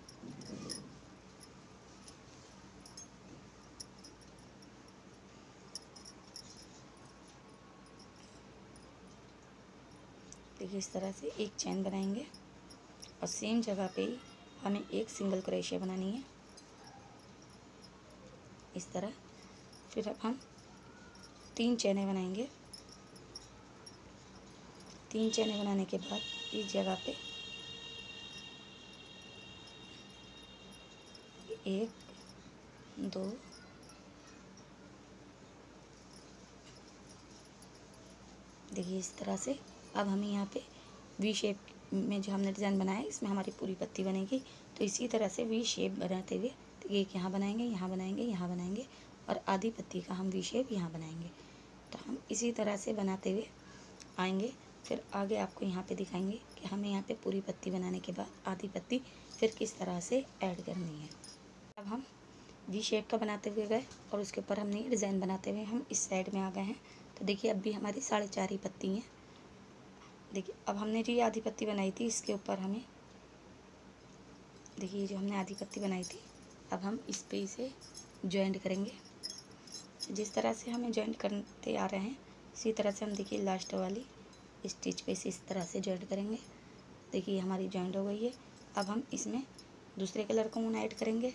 देखिए इस तरह से एक चैन बनाएंगे और सेम जगह पे ही हमें एक सिंगल क्रोशिया बनानी है इस तरह। फिर अब हम तीन चैनें बनाएंगे। तीन चैनें बनाने के बाद इस जगह पे एक दो देखिए इस तरह से। अब हमें यहाँ पे वी शेप में जो हमने डिज़ाइन बनाया है इसमें हमारी पूरी पत्ती बनेगी। तो इसी तरह से वी शेप बनाते हुए तो एक यहाँ बनाएंगे, यहाँ बनाएंगे, यहाँ बनाएंगे और आधी पत्ती का हम वी शेप यहाँ बनाएंगे। तो हम इसी तरह से बनाते हुए आएंगे। फिर आगे आपको यहाँ पे दिखाएंगे कि हमें यहाँ पे पूरी पत्ती बनाने के बाद आधी पत्ती फिर किस तरह से ऐड करनी है। अब हम वी शेप का बनाते हुए गए और उसके ऊपर हमने डिज़ाइन बनाते हुए हम इस साइड में आ गए हैं। तो देखिए अब भी हमारी साढ़े चार ही पत्ती हैं। देखिए अब हमने जो ये आधी पत्ती बनाई थी इसके ऊपर हमें देखिए जो हमने आधी पत्ती बनाई थी अब हम इस पे इसे जॉइंट करेंगे। जिस तरह से हमें जॉइंट करते आ रहे हैं इसी तरह से हम देखिए लास्ट वाली स्टिच पे इसे इस तरह से जॉइंट करेंगे। देखिए हमारी जॉइंट हो गई है। अब हम इसमें दूसरे कलर का ऊन ऐड करेंगे।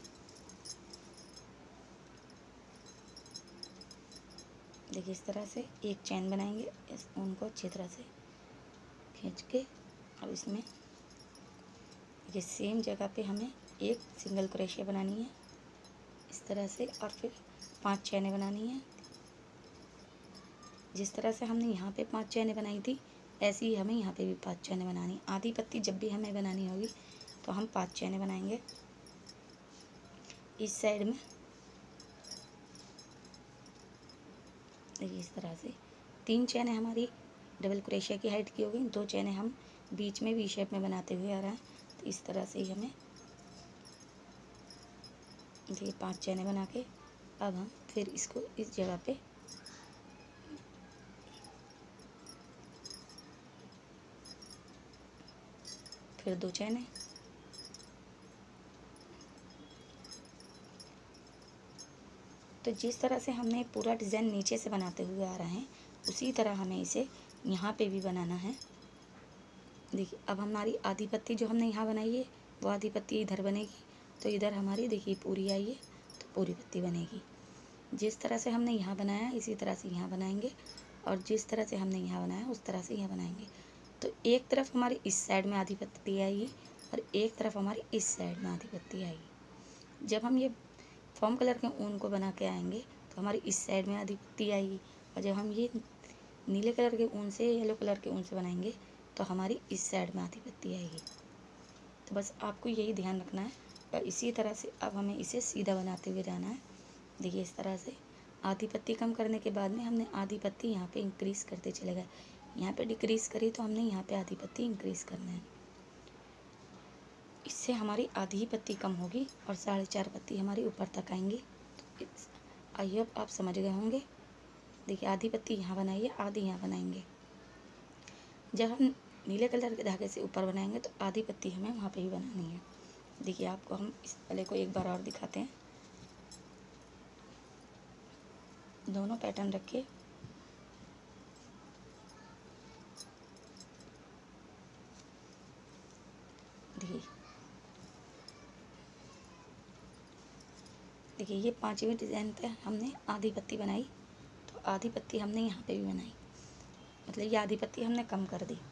देखिए इस तरह से एक चैन बनाएंगे, इस ऊन को अच्छी तरह से खींच के अब इसमें ये सेम जगह पे हमें एक सिंगल क्रोशिया बनानी है इस तरह से और फिर पांच चैनें बनानी है। जिस तरह से हमने यहाँ पे पांच चैनें बनाई थी ऐसे ही हमें यहाँ पे भी पांच चैनें बनानी। आधी पत्ती जब भी हमें बनानी होगी तो हम पांच चैनें बनाएंगे इस साइड में। देखिए इस तरह से तीन चैनें हमारी डबल क्रोशिया की हाइट की हो गई, दो चैनें हम बीच में वी शेप में बनाते हुए आ रहे हैं। तो इस तरह से ही हमें देखिए पांच चैनें बना के अब हम फिर इसको इस जगह पे फिर दो चैने, तो जिस तरह से हमने पूरा डिज़ाइन नीचे से बनाते हुए आ रहे हैं उसी तरह हमें इसे यहाँ पे भी बनाना है। देखिए अब हमारी आधी पत्ती जो हमने यहाँ बनाई है वो आधी पत्ती इधर बनेगी, तो इधर हमारी देखिए पूरी आई है तो पूरी पत्ती बनेगी। जिस तरह से हमने यहाँ बनाया इसी तरह से यहाँ बनाएंगे, और जिस तरह से हमने यहाँ बनाया उस तरह से यहाँ बनाएंगे। तो एक तरफ हमारी इस साइड में आधी पत्ती आएगी और एक तरफ हमारी इस साइड में आधी पत्ती आएगी। जब हम ये फॉर्म कलर के ऊन को बना के आएंगे तो हमारी इस साइड में आधी पत्ती आएगी, और जब हम ये नीले कलर के ऊन से येलो कलर के ऊन से बनाएंगे तो हमारी इस साइड में आधी पत्ती आएगी। तो बस आपको यही ध्यान रखना है, और इसी तरह से अब हमें इसे सीधा बनाते हुए जाना है। देखिए इस तरह से आधी पत्ती कम करने के बाद में हमने आधी पत्ती यहाँ पे इंक्रीज़ करते चले गए। यहाँ पे डिक्रीज़ करी तो हमने यहाँ पे आधी पत्ती इंक्रीज़ करना है। इससे हमारी आधी ही पत्ती कम होगी और साढ़े चार पत्ती हमारी ऊपर तक आएंगी। तो आई होप आप समझ गए होंगे। देखिए आधी पत्ती यहाँ बनाइए, आधी यहाँ बनाएंगे। जब हम नीले कलर के धागे से ऊपर बनाएंगे तो आधी पत्ती हमें वहाँ पे ही बनानी है। देखिए आपको हम इस वाले को एक बार और दिखाते हैं। दोनों पैटर्न रखिए, देखिए देखिए ये पांचवी डिज़ाइन पे हमने आधी पत्ती बनाई, तो आधी पत्ती हमने यहाँ पे भी बनाई, मतलब ये आधी पत्ती हमने कम कर दी।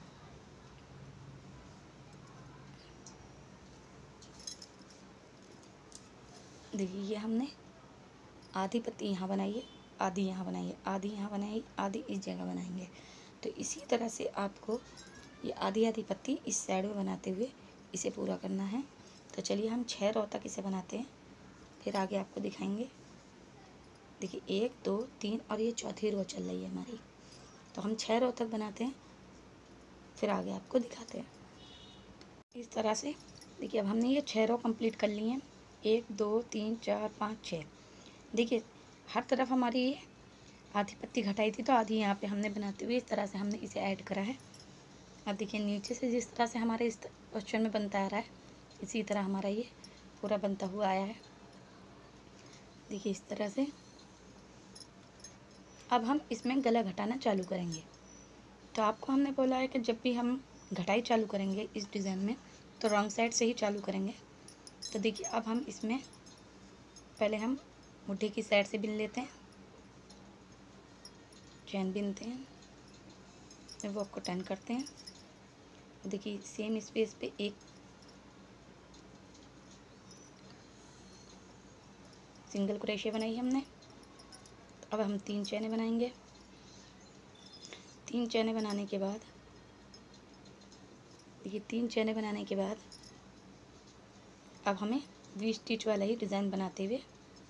देखिए ये हमने आधी पत्ती यहाँ बनाई है, आधी यहाँ बनाई है, आधी यहाँ बनाई, आधी इस जगह बनाएंगे। तो इसी तरह से आपको ये आधी आधी पत्ती इस साइड में बनाते हुए इसे पूरा करना है। तो चलिए हम छः रो तक इसे बनाते हैं, फिर आगे आपको दिखाएंगे। देखिए एक दो तीन और ये चौथी रो चल रही है हमारी, तो हम छः रो तक बनाते हैं, फिर आगे आपको दिखाते हैं। इस तरह से देखिए अब हमने ये छः रो कंप्लीट कर ली हैं, एक दो तीन चार पाँच छः। देखिए हर तरफ हमारी ये आधी पत्ती घटाई थी तो आधी यहाँ पे हमने बनाते हुए इस तरह से हमने इसे ऐड करा है। अब देखिए नीचे से जिस तरह से हमारे इस क्वेश्चन में बनता आ रहा है इसी तरह हमारा ये पूरा बनता हुआ आया है। देखिए इस तरह से अब हम इसमें गला घटाना चालू करेंगे। तो आपको हमने बोला है कि जब भी हम घटाई चालू करेंगे इस डिज़ाइन में तो रॉन्ग साइड से ही चालू करेंगे। तो देखिए अब हम इसमें पहले हम मुट्ठी की साइड से बिन लेते हैं, चैन बिनते हैं, फिर वो आपको टर्न करते हैं। देखिए सेम स्पेस पे एक सिंगल क्रोशे बनाई हमने। अब हम तीन चैने बनाएंगे। तीन चैने बनाने के बाद देखिए तीन चैने बनाने के बाद अब हमें वी स्टिच वाला ही डिज़ाइन बनाते हुए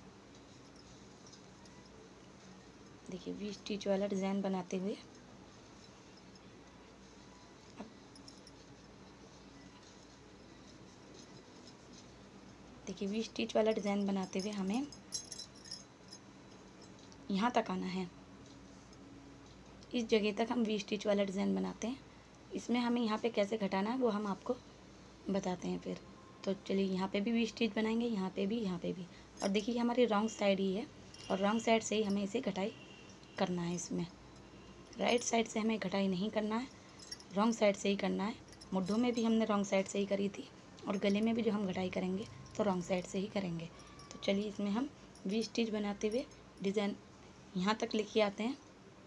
देखिए वी स्टिच वाला डिज़ाइन बनाते हुए देखिए वी स्टिच वाला डिज़ाइन बनाते हुए हमें यहाँ तक आना है। इस जगह तक हम वी स्टिच वाला डिज़ाइन बनाते हैं। इसमें हमें यहाँ पे कैसे घटाना है वो हम आपको बताते हैं फिर। तो चलिए यहाँ पे भी वी स्टिच बनाएंगे, यहाँ पे भी, यहाँ पे भी। और देखिए हमारी रॉन्ग साइड ही है और रॉन्ग साइड से ही हमें इसे घटाई करना है। इसमें राइट साइड से हमें घटाई नहीं करना है, रॉन्ग साइड से ही करना है। मुड्ढों में भी हमने रॉन्ग साइड से ही करी थी और गले में भी जो हम घटाई करेंगे तो रॉन्ग साइड से ही करेंगे। तो चलिए इसमें हम वी स्टिच बनाते हुए डिज़ाइन यहाँ तक लेके आते हैं।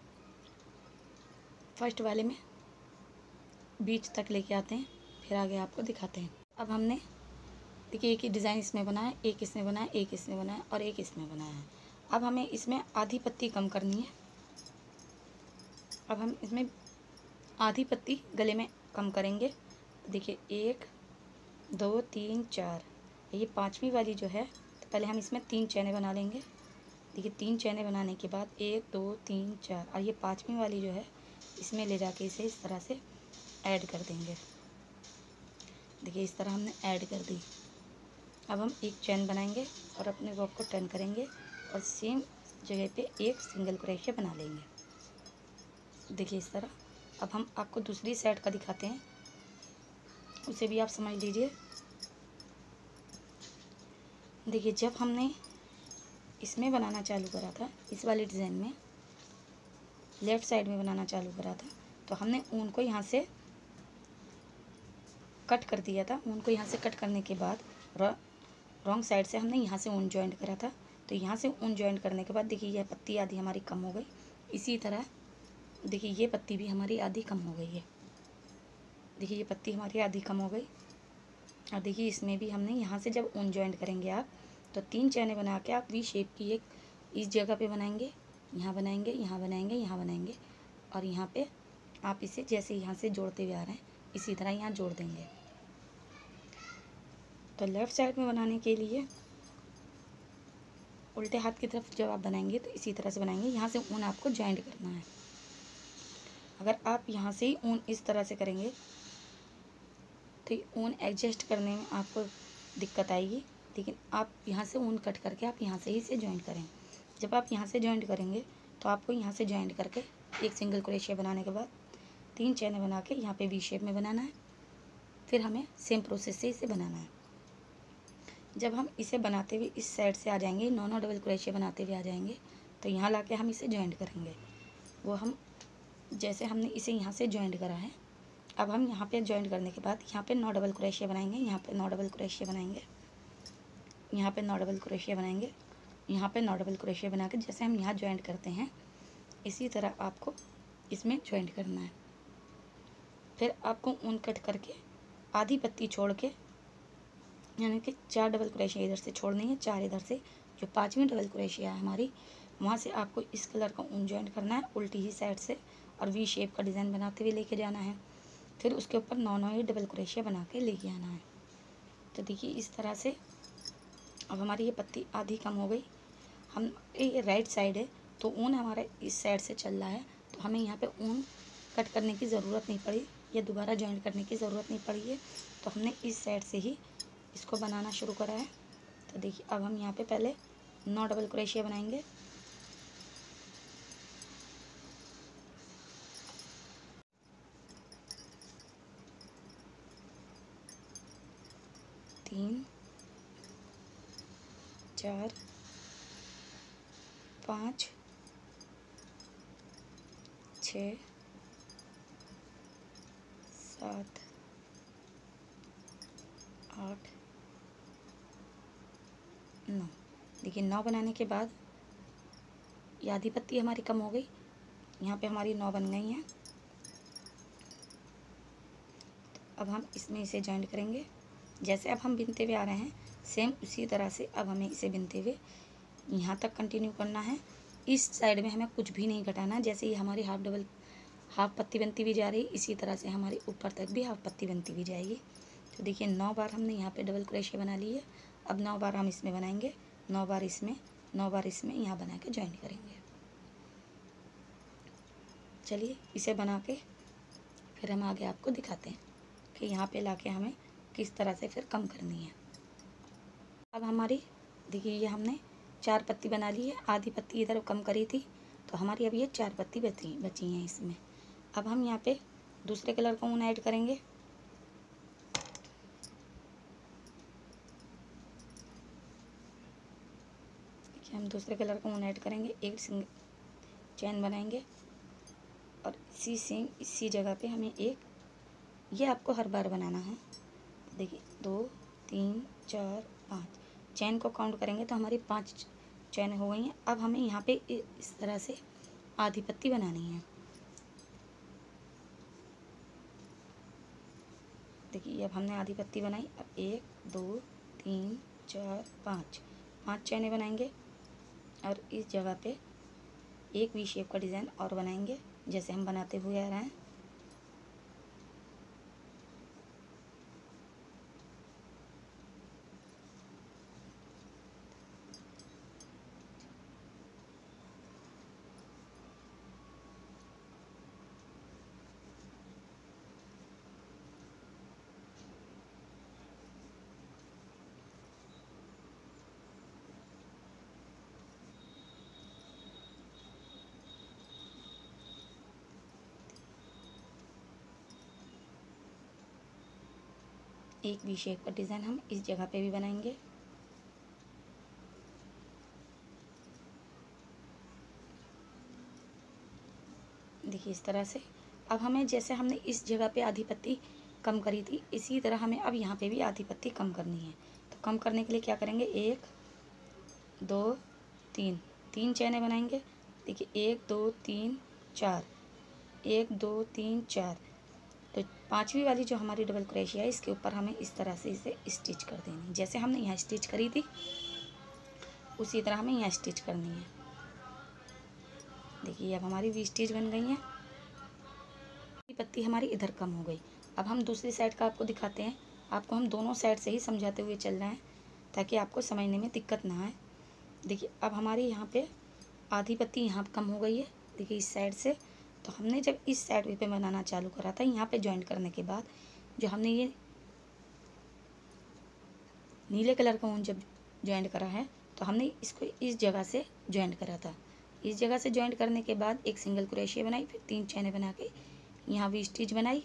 फर्स्ट वाले में बीच तक लेके आते हैं, फिर आगे आपको दिखाते हैं। अब हमने देखिए एक ही डिज़ाइन इसमें बनाया, एक इसमें बनाया, एक इसमें बनाया और एक इसमें बनाया है। अब हमें इसमें आधी पत्ती कम करनी है। अब हम इसमें आधी पत्ती गले में कम करेंगे। देखिए एक दो तीन चार, ये पांचवी वाली जो है तो पहले हम इसमें तीन चैने बना लेंगे। देखिए तीन चैने बनाने के बाद एक दो तीन चार, और ये पांचवी वाली जो है इसमें ले जाके इसे इस तरह से ऐड कर देंगे। देखिए इस तरह हमने ऐड कर दी। अब हम एक चैन बनाएंगे और अपने रोप को टर्न करेंगे और सेम जगह पे एक सिंगल क्रोशे बना लेंगे। देखिए इस तरह। अब हम आपको दूसरी साइड का दिखाते हैं। उसे भी आप समझ लीजिए। देखिए जब हमने इसमें बनाना चालू करा था, इस वाले डिज़ाइन में लेफ़्ट साइड में बनाना चालू करा था, तो हमने ऊन को यहाँ से कट कर दिया था। ऊन को यहाँ से कट करने के बाद रॉन्ग साइड से हमने यहाँ से ऊन जॉइंट करा था। तो यहाँ से ऊन जॉइंट करने के बाद देखिए यह पत्ती आधी हमारी कम हो गई। इसी तरह देखिए ये पत्ती भी हमारी आधी कम हो गई है। देखिए ये पत्ती हमारी आधी कम हो गई। और देखिए इसमें भी हमने यहाँ से जब ऊन जॉइंट करेंगे आप, तो तीन चैने बना के आप वी शेप की एक इस जगह पे बनाएंगे, यहाँ बनाएंगे, यहाँ बनाएंगे, यहाँ बनाएंगे, और यहाँ पे आप इसे जैसे यहाँ से जोड़ते हुए आ रहे हैं इसी तरह यहाँ जोड़ देंगे। तो लेफ़्ट साइड में बनाने के लिए उल्टे हाथ की तरफ जब आप बनाएंगे तो इसी तरह से बनाएंगे। यहाँ से ऊन आपको जॉइंट करना है। अगर आप यहाँ से ही ऊन इस तरह से करेंगे तो ऊन एडजस्ट करने में आपको दिक्कत आएगी, लेकिन आप यहाँ से ऊन कट करके आप यहाँ से ही इसे जॉइंट करें। जब आप यहाँ से जॉइंट करेंगे तो आपको यहाँ से जॉइंट करके एक सिंगल क्रोशिया बनाने के बाद तीन चैने बना के यहाँ पे वी शेप में बनाना है। फिर हमें सेम प्रोसेस से इसे बनाना है। जब हम इसे बनाते हुए इस साइड से आ जाएंगे, नौ नौ डबल क्रोशिया बनाते हुए आ जाएंगे, तो यहाँ लाके हम इसे जॉइंट करेंगे। वो हम जैसे हमने इसे यहाँ से जॉइंट करा है, अब हम यहाँ पे जॉइंट करने के बाद यहाँ पे नौ डबल क्रोशिया बनाएंगे, यहाँ पे नौ डबल क्रोशिया बनाएंगे, यहाँ पे नौ डबल क्रोशिया बनाएंगे, यहाँ पे नौ डबल क्रोशिया बना के जैसे हम यहाँ जॉइंट करते हैं इसी तरह आपको इसमें जॉइंट करना है। फिर आपको ऊन कट करके आधी पत्ती छोड़ के, यानी कि चार डबल क्रोशिया इधर से छोड़नी है, चार इधर से, जो पाँचवीं डबल क्रोशिया है हमारी वहाँ से आपको इस कलर का ऊन जॉइंट करना है उल्टी ही साइड से, और वी शेप का डिज़ाइन बनाते हुए लेके जाना है। फिर उसके ऊपर नौ नौ ही डबल क्रोशिया बना के लेके आना है। तो देखिए इस तरह से अब हमारी ये पत्ती आधी कम हो गई। हम ये राइट साइड है तो ऊन हमारा इस साइड से चल रहा है, तो हमें यहाँ पे ऊन कट करने की ज़रूरत नहीं पड़ी या दोबारा जॉइंट करने की ज़रूरत नहीं पड़ी है। तो हमने इस साइड से ही इसको बनाना शुरू करा है। तो देखिए अब हम यहाँ पे पहले नौ डबल क्रोशिया बनाएंगे, तीन, चार, पाँच, छः, सात, आठ, नौ। देखिए नौ बनाने के बाद ये आधी पत्ती हमारी कम हो गई, यहाँ पे हमारी नौ बन गई हैं। अब हम इसमें इसे जॉइंट करेंगे। जैसे अब हम बिनते हुए आ रहे हैं सेम उसी तरह से अब हमें इसे बिनते हुए यहाँ तक कंटिन्यू करना है। इस साइड में हमें कुछ भी नहीं घटाना। जैसे ही हमारी हाफ डबल हाफ पत्ती बनती भी जा रही इसी तरह से हमारी ऊपर तक भी हाफ पत्ती बनती भी जाएगी। तो देखिए नौ बार हमने यहाँ पे डबल क्रोशिया बना ली है। अब नौ बार हम इसमें बनाएंगे, नौ बार इसमें, नौ बार इसमें, यहाँ बना के ज्वाइन करेंगे। चलिए इसे बना के फिर हम आगे आपको दिखाते हैं कि यहाँ पे लाके हमें किस तरह से फिर कम करनी है। अब हमारी देखिए ये हमने चार पत्ती बना ली है, आधी पत्ती इधर कम करी थी, तो हमारी अब ये चार पत्ती बची बची हैं इसमें। अब हम यहाँ पे दूसरे कलर का ऊन ऐड करेंगे। देखिए हम दूसरे कलर का ऊन ऐड करेंगे, एक सिंगल चैन बनाएंगे और इसी सेम इसी जगह पे हमें एक, ये आपको हर बार बनाना है। देखिए दो, तीन, चार, पाँच चैन को काउंट करेंगे तो हमारी पांच चैन हो गई हैं। अब हमें यहाँ पे इस तरह से आधी पत्ती बनानी है। देखिए अब हमने आधी पत्ती बनाई। अब एक, दो, तीन, चार, पाँच पाँच चैनें बनाएंगे और इस जगह पे एक वी शेप का डिज़ाइन और बनाएंगे जैसे हम बनाते हुए आ रहे हैं। एक वी शेप का डिज़ाइन हम इस जगह पे भी बनाएंगे। देखिए इस तरह से। अब हमें जैसे हमने इस जगह पे आधी पत्ती कम करी थी, इसी तरह हमें अब यहाँ पे भी आधी पत्ती कम करनी है। तो कम करने के लिए क्या करेंगे, एक दो तीन तीन चैने बनाएंगे। देखिए एक दो तीन चार, एक दो तीन चार। तो पांचवी वाली जो हमारी डबल क्रोशिया है, इसके ऊपर हमें इस तरह से इसे स्टिच कर देनी। जैसे हमने यहाँ स्टिच करी थी उसी तरह हमें यहाँ स्टिच करनी है। देखिए अब हमारी वी स्टिच बन गई है। पत्ती हमारी इधर कम हो गई। अब हम दूसरी साइड का आपको दिखाते हैं। आपको हम दोनों साइड से ही समझाते हुए चल रहे हैं ताकि आपको समझने में दिक्कत ना आए। देखिए अब हमारी यहाँ पे आधी पत्ती यहाँ कम हो गई है। देखिए इस साइड से। तो हमने जब इस साइड पे बनाना चालू करा था, यहाँ पे जॉइंट करने के बाद जो हमने ये नीले कलर का ऊन जब जॉइंट करा है, तो हमने इसको इस जगह से जॉइंट करा था। इस जगह से जॉइंट करने के बाद एक सिंगल क्रोशिया बनाई, फिर तीन चैने बना के यहाँ भी स्टिच बनाई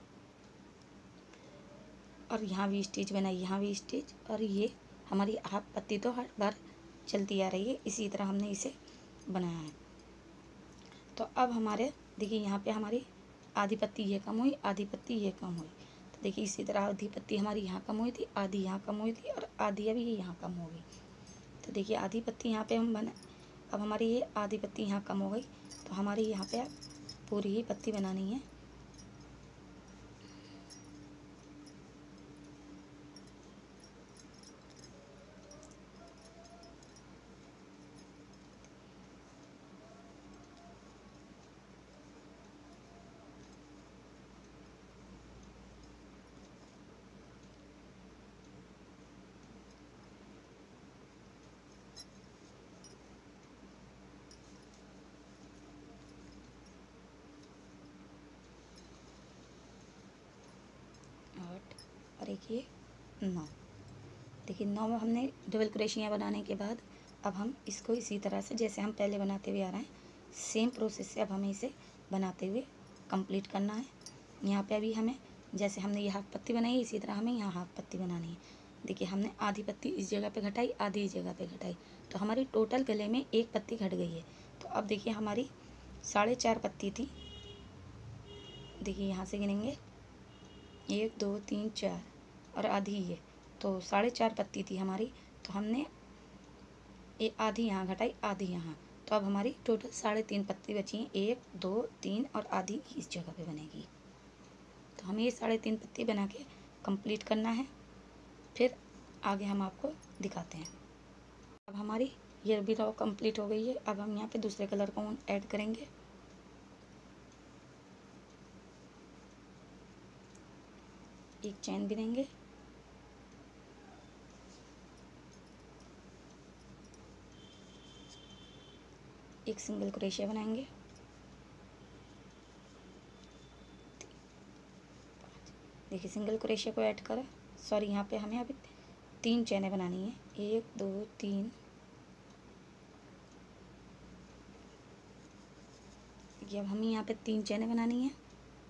और यहाँ भी स्टिच बनाई, यहाँ भी स्टिच। और ये हमारी हाफ पत्ती तो हर बार चलती आ रही है, इसी तरह हमने इसे बनाया है। तो अब हमारे देखिए यहाँ पे हमारी आधी पत्ती ये कम हुई, आधी पत्ती ये कम हुई। तो देखिए इसी तरह आधी पत्ती हमारी यहाँ कम हुई थी, आधी यहाँ कम हुई थी और आधी अभी यहाँ कम हो गई। तो देखिए आधी पत्ती यहाँ पे हम बना, अब हमारी ये आधी पत्ती यहाँ कम हो गई। तो हमारी यहाँ पे पूरी ही पत्ती बनानी है। आठ और एक ये नौ। देखिए नौ में हमने डबल क्रोशिया बनाने के बाद अब हम इसको इसी तरह से जैसे हम पहले बनाते हुए आ रहे हैं, सेम प्रोसेस से अब हमें इसे बनाते हुए कंप्लीट करना है। यहाँ पे अभी हमें जैसे हमने ये हाफ पत्ती बनाई, इसी तरह हमें यहाँ हाफ पत्ती बनानी है। देखिए हमने आधी पत्ती इस जगह पे घटाई, आधी इस जगह पे घटाई, तो हमारी टोटल गले में एक पत्ती घट गई है। तो अब देखिए हमारी साढ़े चार पत्ती थी। देखिए यहाँ से गिनेंगे, एक दो तीन चार और आधी ये, तो साढ़े चार पत्ती थी हमारी। तो हमने एक आधी यहाँ घटाई, आधी यहाँ, तो अब हमारी टोटल साढ़े तीन पत्ती बची हैं। एक दो तीन और आधी इस जगह पे बनेगी। तो हमें ये साढ़े तीन पत्ती बना के कंप्लीट करना है, फिर आगे हम आपको दिखाते हैं। अब हमारी ये भी रो कंप्लीट हो गई है। अब हम यहाँ पे दूसरे कलर का ऊन ऐड करेंगे। एक चैन भी देंगे, एक सिंगल क्रोशिया बनाएंगे, देखिए सिंगल क्रोशिया को ऐड करा, सॉरी यहाँ पे हमें अभी तीन चैनें बनानी है, एक दो तीन। देखिए अब हमें यहाँ पे तीन चैनें बनानी है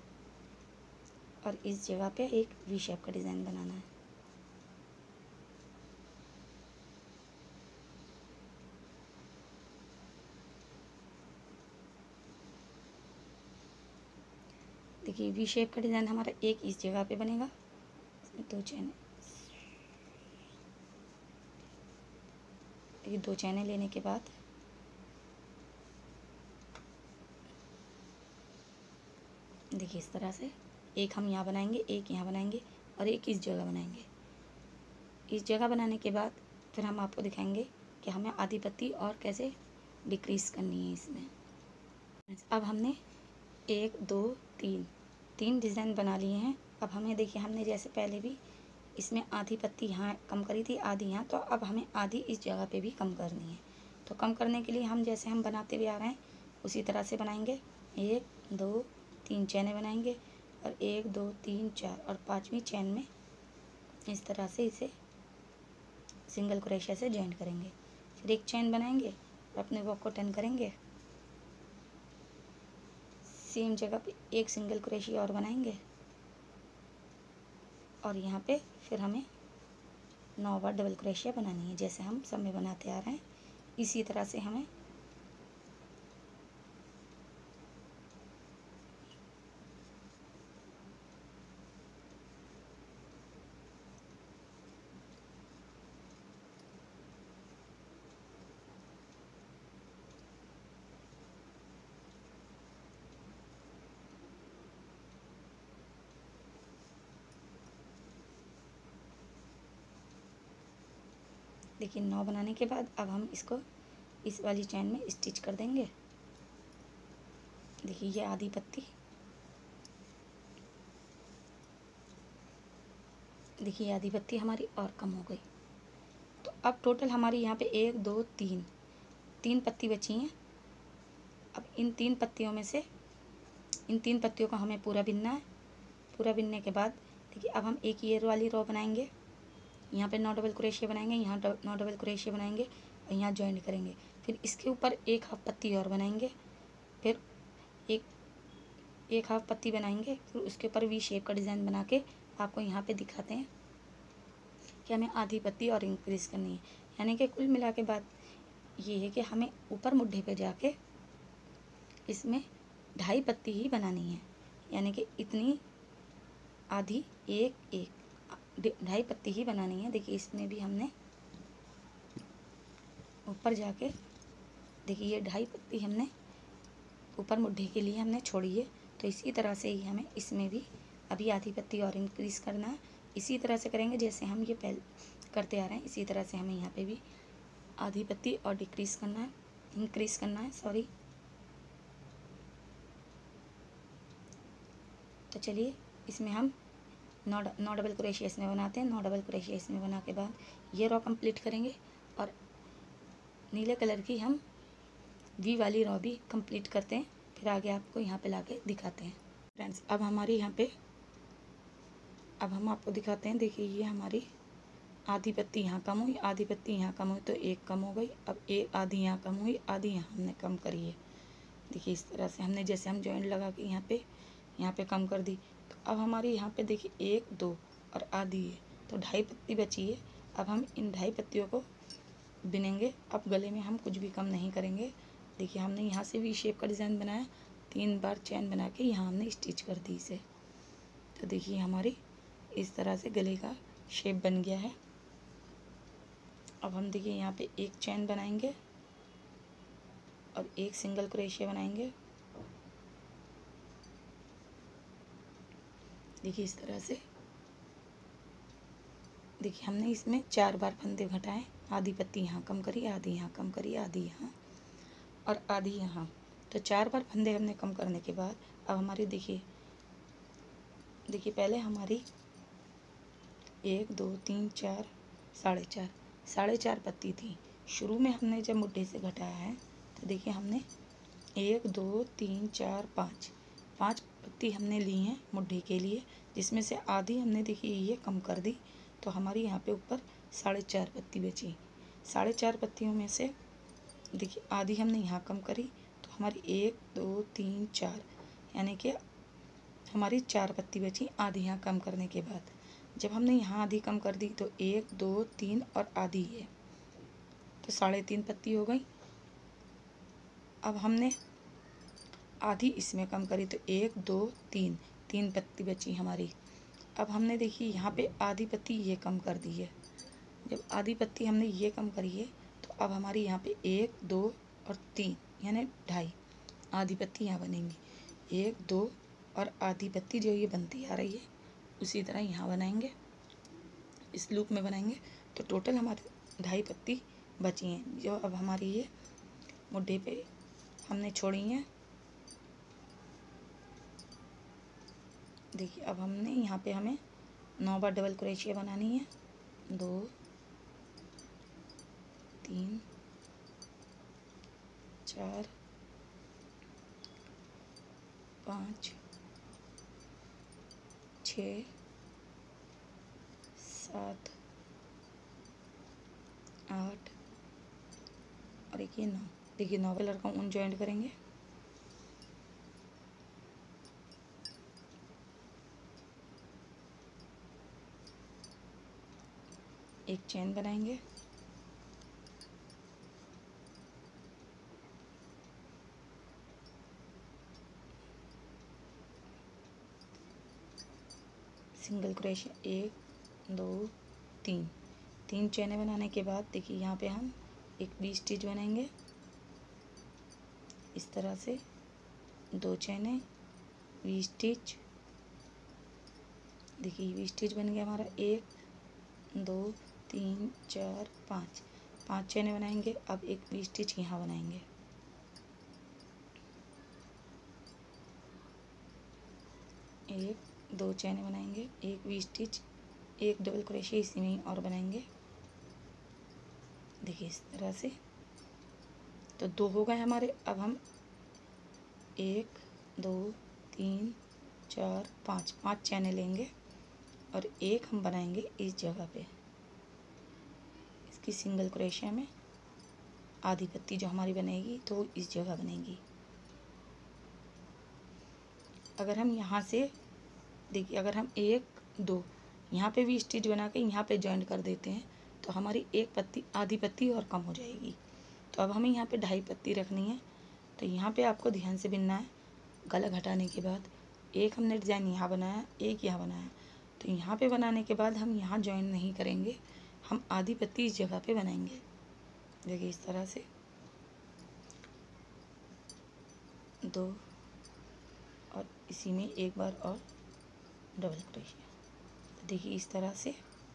और इस जगह पे एक वी शेप का डिज़ाइन बनाना है। देखिए वी शेप का डिज़ाइन हमारा एक इस जगह पे बनेगा, इसमें दो चैने, देखिए दो चैने लेने के बाद देखिए इस तरह से एक हम यहाँ बनाएंगे, एक यहाँ बनाएंगे और एक इस जगह बनाएंगे। इस जगह बनाने के बाद फिर हम आपको दिखाएंगे कि हमें आधी पत्ती और कैसे डिक्रीज़ करनी है इसमें। अब हमने एक दो तीन तीन डिज़ाइन बना लिए हैं। अब हमें देखिए हमने जैसे पहले भी इसमें आधी पत्ती यहाँ कम करी थी, आधी यहाँ, तो अब हमें आधी इस जगह पे भी कम करनी है। तो कम करने के लिए हम जैसे हम बनाते हुए आ रहे हैं उसी तरह से बनाएंगे। एक दो तीन चैने बनाएंगे और एक दो तीन चार और पाँचवीं चैन में इस तरह से इसे सिंगल क्रोशिया से जॉइंट करेंगे। फिर एक चैन बनाएंगे और अपने वर्क को टर्न करेंगे, सेम जगह पे एक सिंगल क्रोशिया और बनाएंगे और यहाँ पे फिर हमें नौ बार डबल क्रोशिया बनानी है, जैसे हम सब में बनाते आ रहे हैं इसी तरह से हमें देखिए नौ बनाने के बाद अब हम इसको इस वाली चैन में स्टिच कर देंगे। देखिए ये आधी पत्ती, देखिए आधी पत्ती हमारी और कम हो गई। तो अब टोटल हमारी यहाँ पे एक दो तीन तीन पत्ती बची हैं। अब इन तीन पत्तियों में से इन तीन पत्तियों को हमें पूरा बिनना है। पूरा बिनने के बाद देखिए अब हम एक ये वाली रो बनाएंगे, यहाँ पे नौ डबल क्रोशिया बनाएंगे, यहाँ नौ डबल क्रोशिया बनाएंगे और यहाँ जॉइंट करेंगे। फिर इसके ऊपर एक हाफ पत्ती और बनाएंगे, फिर एक एक हाफ पत्ती बनाएंगे, फिर उसके ऊपर वी शेप का डिज़ाइन बना के आपको यहाँ पे दिखाते हैं कि हमें आधी पत्ती और इंक्रीज करनी है। यानी कि कुल मिला के बात ये है कि हमें ऊपर मुड्ढे पे जाके इसमें ढाई पत्ती ही बनानी है, यानी कि इतनी आधी एक एक ढाई पत्ती ही बनानी है। देखिए इसमें भी हमने ऊपर जाके देखिए ये ढाई पत्ती हमने ऊपर मुड्ढे के लिए हमने छोड़ी है। तो इसी तरह से ही हमें इसमें भी अभी आधी पत्ती और इंक्रीज़ करना है। इसी तरह से करेंगे जैसे हम ये पहले करते आ रहे हैं, इसी तरह से हमें यहाँ पे भी आधी पत्ती और डिक्रीज़ करना है, इंक्रीज़ करना है सॉरी। तो चलिए इसमें हम नौ नौ डबल क्रोशिया इसमें बनाते हैं। नौ डबल क्रोशिया इसमें बना के बाद ये रो कंप्लीट करेंगे और नीले कलर की हम वी वाली रो भी कंप्लीट करते हैं। फिर आगे आपको यहाँ पे लाके दिखाते हैं। फ्रेंड्स अब हमारी यहाँ पे अब हम आपको दिखाते हैं। देखिए ये हमारी आधी पत्ती यहाँ कम हुई, आधी पत्ती यहाँ कम हुई, तो एक कम हो गई। अब एक आधी यहाँ कम हुई, आधी यहाँ हमने कम करी है। देखिए इस तरह से हमने जैसे हम जॉइंट लगा के यहाँ पे यहाँ पे कम कर दी। तो अब हमारी यहाँ पे देखिए एक दो और आधी है, तो ढाई पत्ती बची है। अब हम इन ढाई पत्तियों को बिनेंगे। अब गले में हम कुछ भी कम नहीं करेंगे। देखिए हमने यहाँ से वी शेप का डिज़ाइन बनाया, तीन बार चैन बना के यहाँ हमने स्टिच कर दी इसे। तो देखिए हमारी इस तरह से गले का शेप बन गया है। अब हम देखिए यहाँ पे एक चैन बनाएंगे और एक सिंगल क्रोशिया बनाएंगे। देखिए इस तरह से देखिए हमने इसमें चार बार फंदे घटाए, आधी पत्ती यहाँ कम करी, आधी यहाँ कम करी, आधी यहाँ और आधी यहाँ। तो चार बार फंदे हमने कम करने के बाद अब हमारी देखिए देखिए पहले हमारी एक दो तीन चार साढ़े चार साढ़े चार पत्ती थी शुरू में। हमने जब मुड्ढे से घटाया है तो देखिए हमने एक दो तीन चार पाँच पाँच पत्ती हमने ली हैं मुड्ढे के लिए, जिसमें से आधी हमने देखिए ये कम कर दी। तो हमारी यहाँ पे ऊपर साढ़े चार पत्ती बची। साढ़े चार पत्तियों में से देखिए आधी हमने यहाँ कम करी, तो हमारी एक दो तीन चार यानी कि हमारी चार पत्ती बची आधी यहाँ कम करने के बाद। जब हमने यहाँ आधी कम कर दी तो एक दो तीन और आधी है, तो साढ़े तीन पत्ती हो गई। अब हमने आधी इसमें कम करी तो एक दो तीन तीन पत्ती बची हमारी। अब हमने देखिए यहाँ पे आधी पत्ती ये कम कर दी है। जब आधी पत्ती हमने ये कम करी है तो अब हमारी यहाँ पे एक दो और तीन यानी ढाई आधी पत्ती यहाँ बनेंगी। एक दो और आधी पत्ती जो ये बनती आ रही है उसी तरह यहाँ बनाएंगे, इस लूप में बनाएंगे। तो टोटल हमारे ढाई पत्ती बची हैं जो अब हमारी ये मुड्ढे पे हमने छोड़ी हैं। देखिए अब हमने यहाँ पे हमें नौ बार डबल क्रोशिया बनानी है। दो तीन चार पाँच छः सात आठ और एक ये नौ। देखिए नौ कलर का ऊन जॉइंट करेंगे। एक चेन बनाएंगे, सिंगल क्रोशिया, एक दो तीन, तीन चैने बनाने के बाद देखिए यहाँ पे हम एक वी स्टिच बनाएंगे इस तरह से, दो चैने, वी स्टिच। देखिए वी स्टिच बन गया हमारा, एक दो तीन चार पाँच, पांच चैने बनाएंगे। अब एक वी स्टिच यहाँ बनाएंगे, एक दो चैने बनाएंगे, एक वी स्टिच, एक डबल क्रोशिया इसी में ही और बनाएंगे। देखिए इस तरह से, तो दो हो गए हमारे। अब हम एक दो तीन चार पाँच, पाँच चैने लेंगे और एक हम बनाएंगे इस जगह पे, इसकी सिंगल क्रोशिया में आधी पत्ती जो हमारी बनेगी तो इस जगह बनेगी। अगर हम यहाँ से देखिए, अगर हम एक दो यहाँ पे भी स्टिच बना के यहाँ पे जॉइंट कर देते हैं तो हमारी एक पत्ती, आधी पत्ती और कम हो जाएगी। तो अब हमें यहाँ पे ढाई पत्ती रखनी है। तो यहाँ पे आपको ध्यान से बिनना है। गला घटाने के बाद एक हमने डिज़ाइन यहाँ बनाया, एक यहाँ बनाया, तो यहाँ पे बनाने के बाद हम यहाँ जॉइन नहीं करेंगे, हम आधी पत्ती इस जगह पे बनाएंगे। देखिए इस तरह से, दो और इसी में एक बार और डबल क्रोशिया। तो देखिए इस तरह से,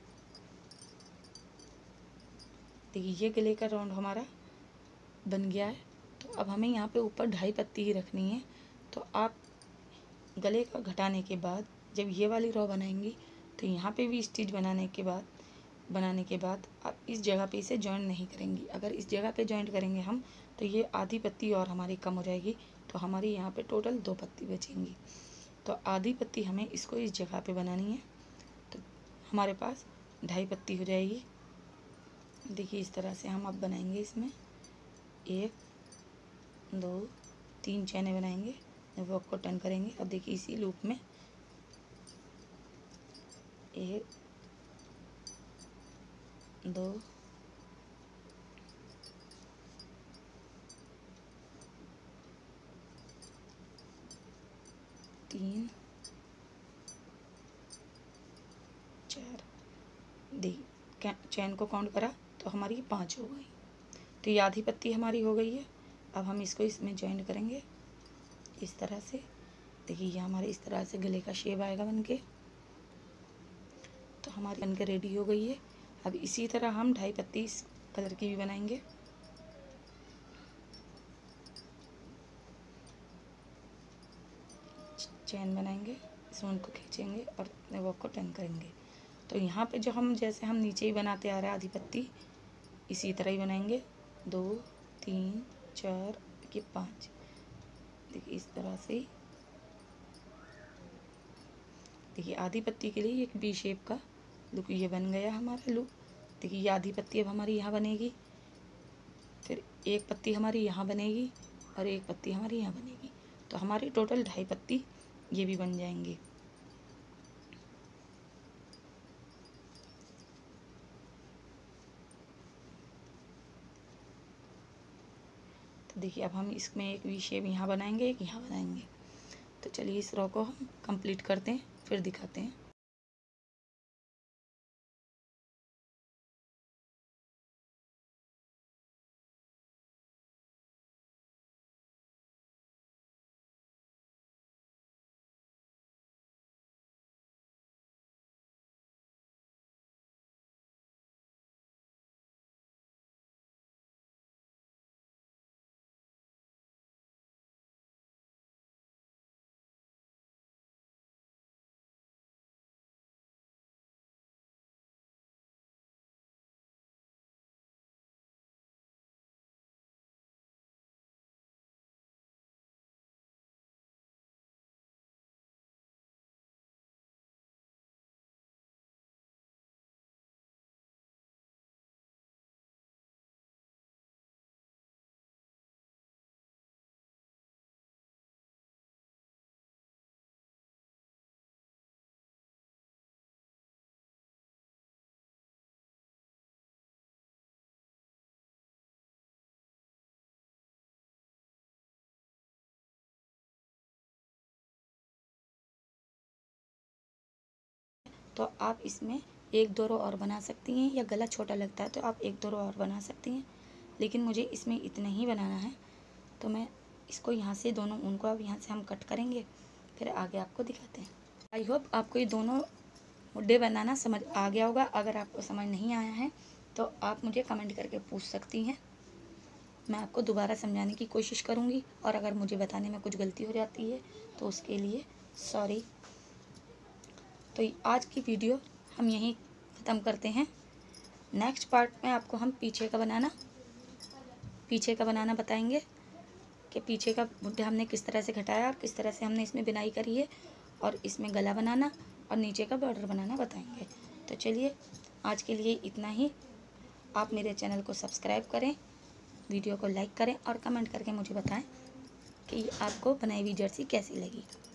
देखिए ये गले का राउंड हमारा बन गया है। तो अब हमें यहाँ पे ऊपर ढाई पत्ती ही रखनी है। तो आप गले का घटाने के बाद जब ये वाली रो बनाएंगी तो यहाँ पे भी स्टिच बनाने के बाद बनाने के बाद आप इस जगह पे इसे जॉइंट नहीं करेंगी। अगर इस जगह पे जॉइंट करेंगे हम तो ये आधी पत्ती और हमारी कम हो जाएगी, तो हमारी यहाँ पे टोटल दो पत्ती बचेंगी। तो आधी पत्ती हमें इसको इस जगह पे बनानी है, तो हमारे पास ढाई पत्ती हो जाएगी। देखिए इस तरह से हम अब बनाएंगे, इसमें एक दो तीन चैने बनाएंगे, वर्क को टर्न करेंगे। अब देखिए इसी लूप में एक दो तीन चार, देखिए चैन को काउंट करा तो हमारी पाँच हो गई। तो ये आधी पत्ती हमारी हो गई है। अब हम इसको इसमें जॉइंट करेंगे इस तरह से। देखिए ये हमारे इस तरह से गले का शेप आएगा बनके। तो हमारी बनकर रेडी हो गई है। अब इसी तरह हम ढाई पत्ती इस कलर की भी बनाएंगे। चैन बनाएंगे, इसमें को खींचेंगे और अपने वर्क को टर्न करेंगे। तो यहाँ पे जो हम जैसे हम नीचे ही बनाते आ रहे हैं आधी पत्ती, इसी तरह ही बनाएंगे। दो तीन चार के पाँच, देखिए इस तरह से ही। देखिए आधी पत्ती के लिए एक बी शेप का लुक ये बन गया हमारा लुक। देखिए ये आधी पत्ती अब हमारी यहाँ बनेगी, फिर एक पत्ती हमारी यहाँ बनेगी और एक पत्ती हमारी यहाँ बनेगी। तो हमारी टोटल ढाई पत्ती ये भी बन जाएंगी। तो देखिए अब हम इसमें एक वी शेप यहाँ बनाएंगे, एक यहाँ बनाएंगे। तो चलिए इस रो को हम कंप्लीट करते हैं, फिर दिखाते हैं। तो आप इसमें एक दो रो और बना सकती हैं, या गला छोटा लगता है तो आप एक दो रो और बना सकती हैं, लेकिन मुझे इसमें इतना ही बनाना है। तो मैं इसको यहाँ से दोनों ऊन को अब यहाँ से हम कट करेंगे, फिर आगे आपको दिखाते हैं। आई होप आपको ये दोनों मुड्ढे बनाना समझ आ गया होगा। अगर आपको समझ नहीं आया है तो आप मुझे कमेंट करके पूछ सकती हैं, मैं आपको दोबारा समझाने की कोशिश करूँगी। और अगर मुझे बताने में कुछ गलती हो जाती है तो उसके लिए सॉरी। तो आज की वीडियो हम यहीं ख़त्म करते हैं। नेक्स्ट पार्ट में आपको हम पीछे का बनाना पीछे का बनाना बताएंगे कि पीछे का मुड्ढा हमने किस तरह से घटाया और किस तरह से हमने इसमें बिनाई करी है, और इसमें गला बनाना और नीचे का बॉर्डर बनाना बताएंगे। तो चलिए आज के लिए इतना ही। आप मेरे चैनल को सब्सक्राइब करें, वीडियो को लाइक करें और कमेंट करके मुझे बताएं कि आपको बनाई हुई जर्सी कैसी लगी।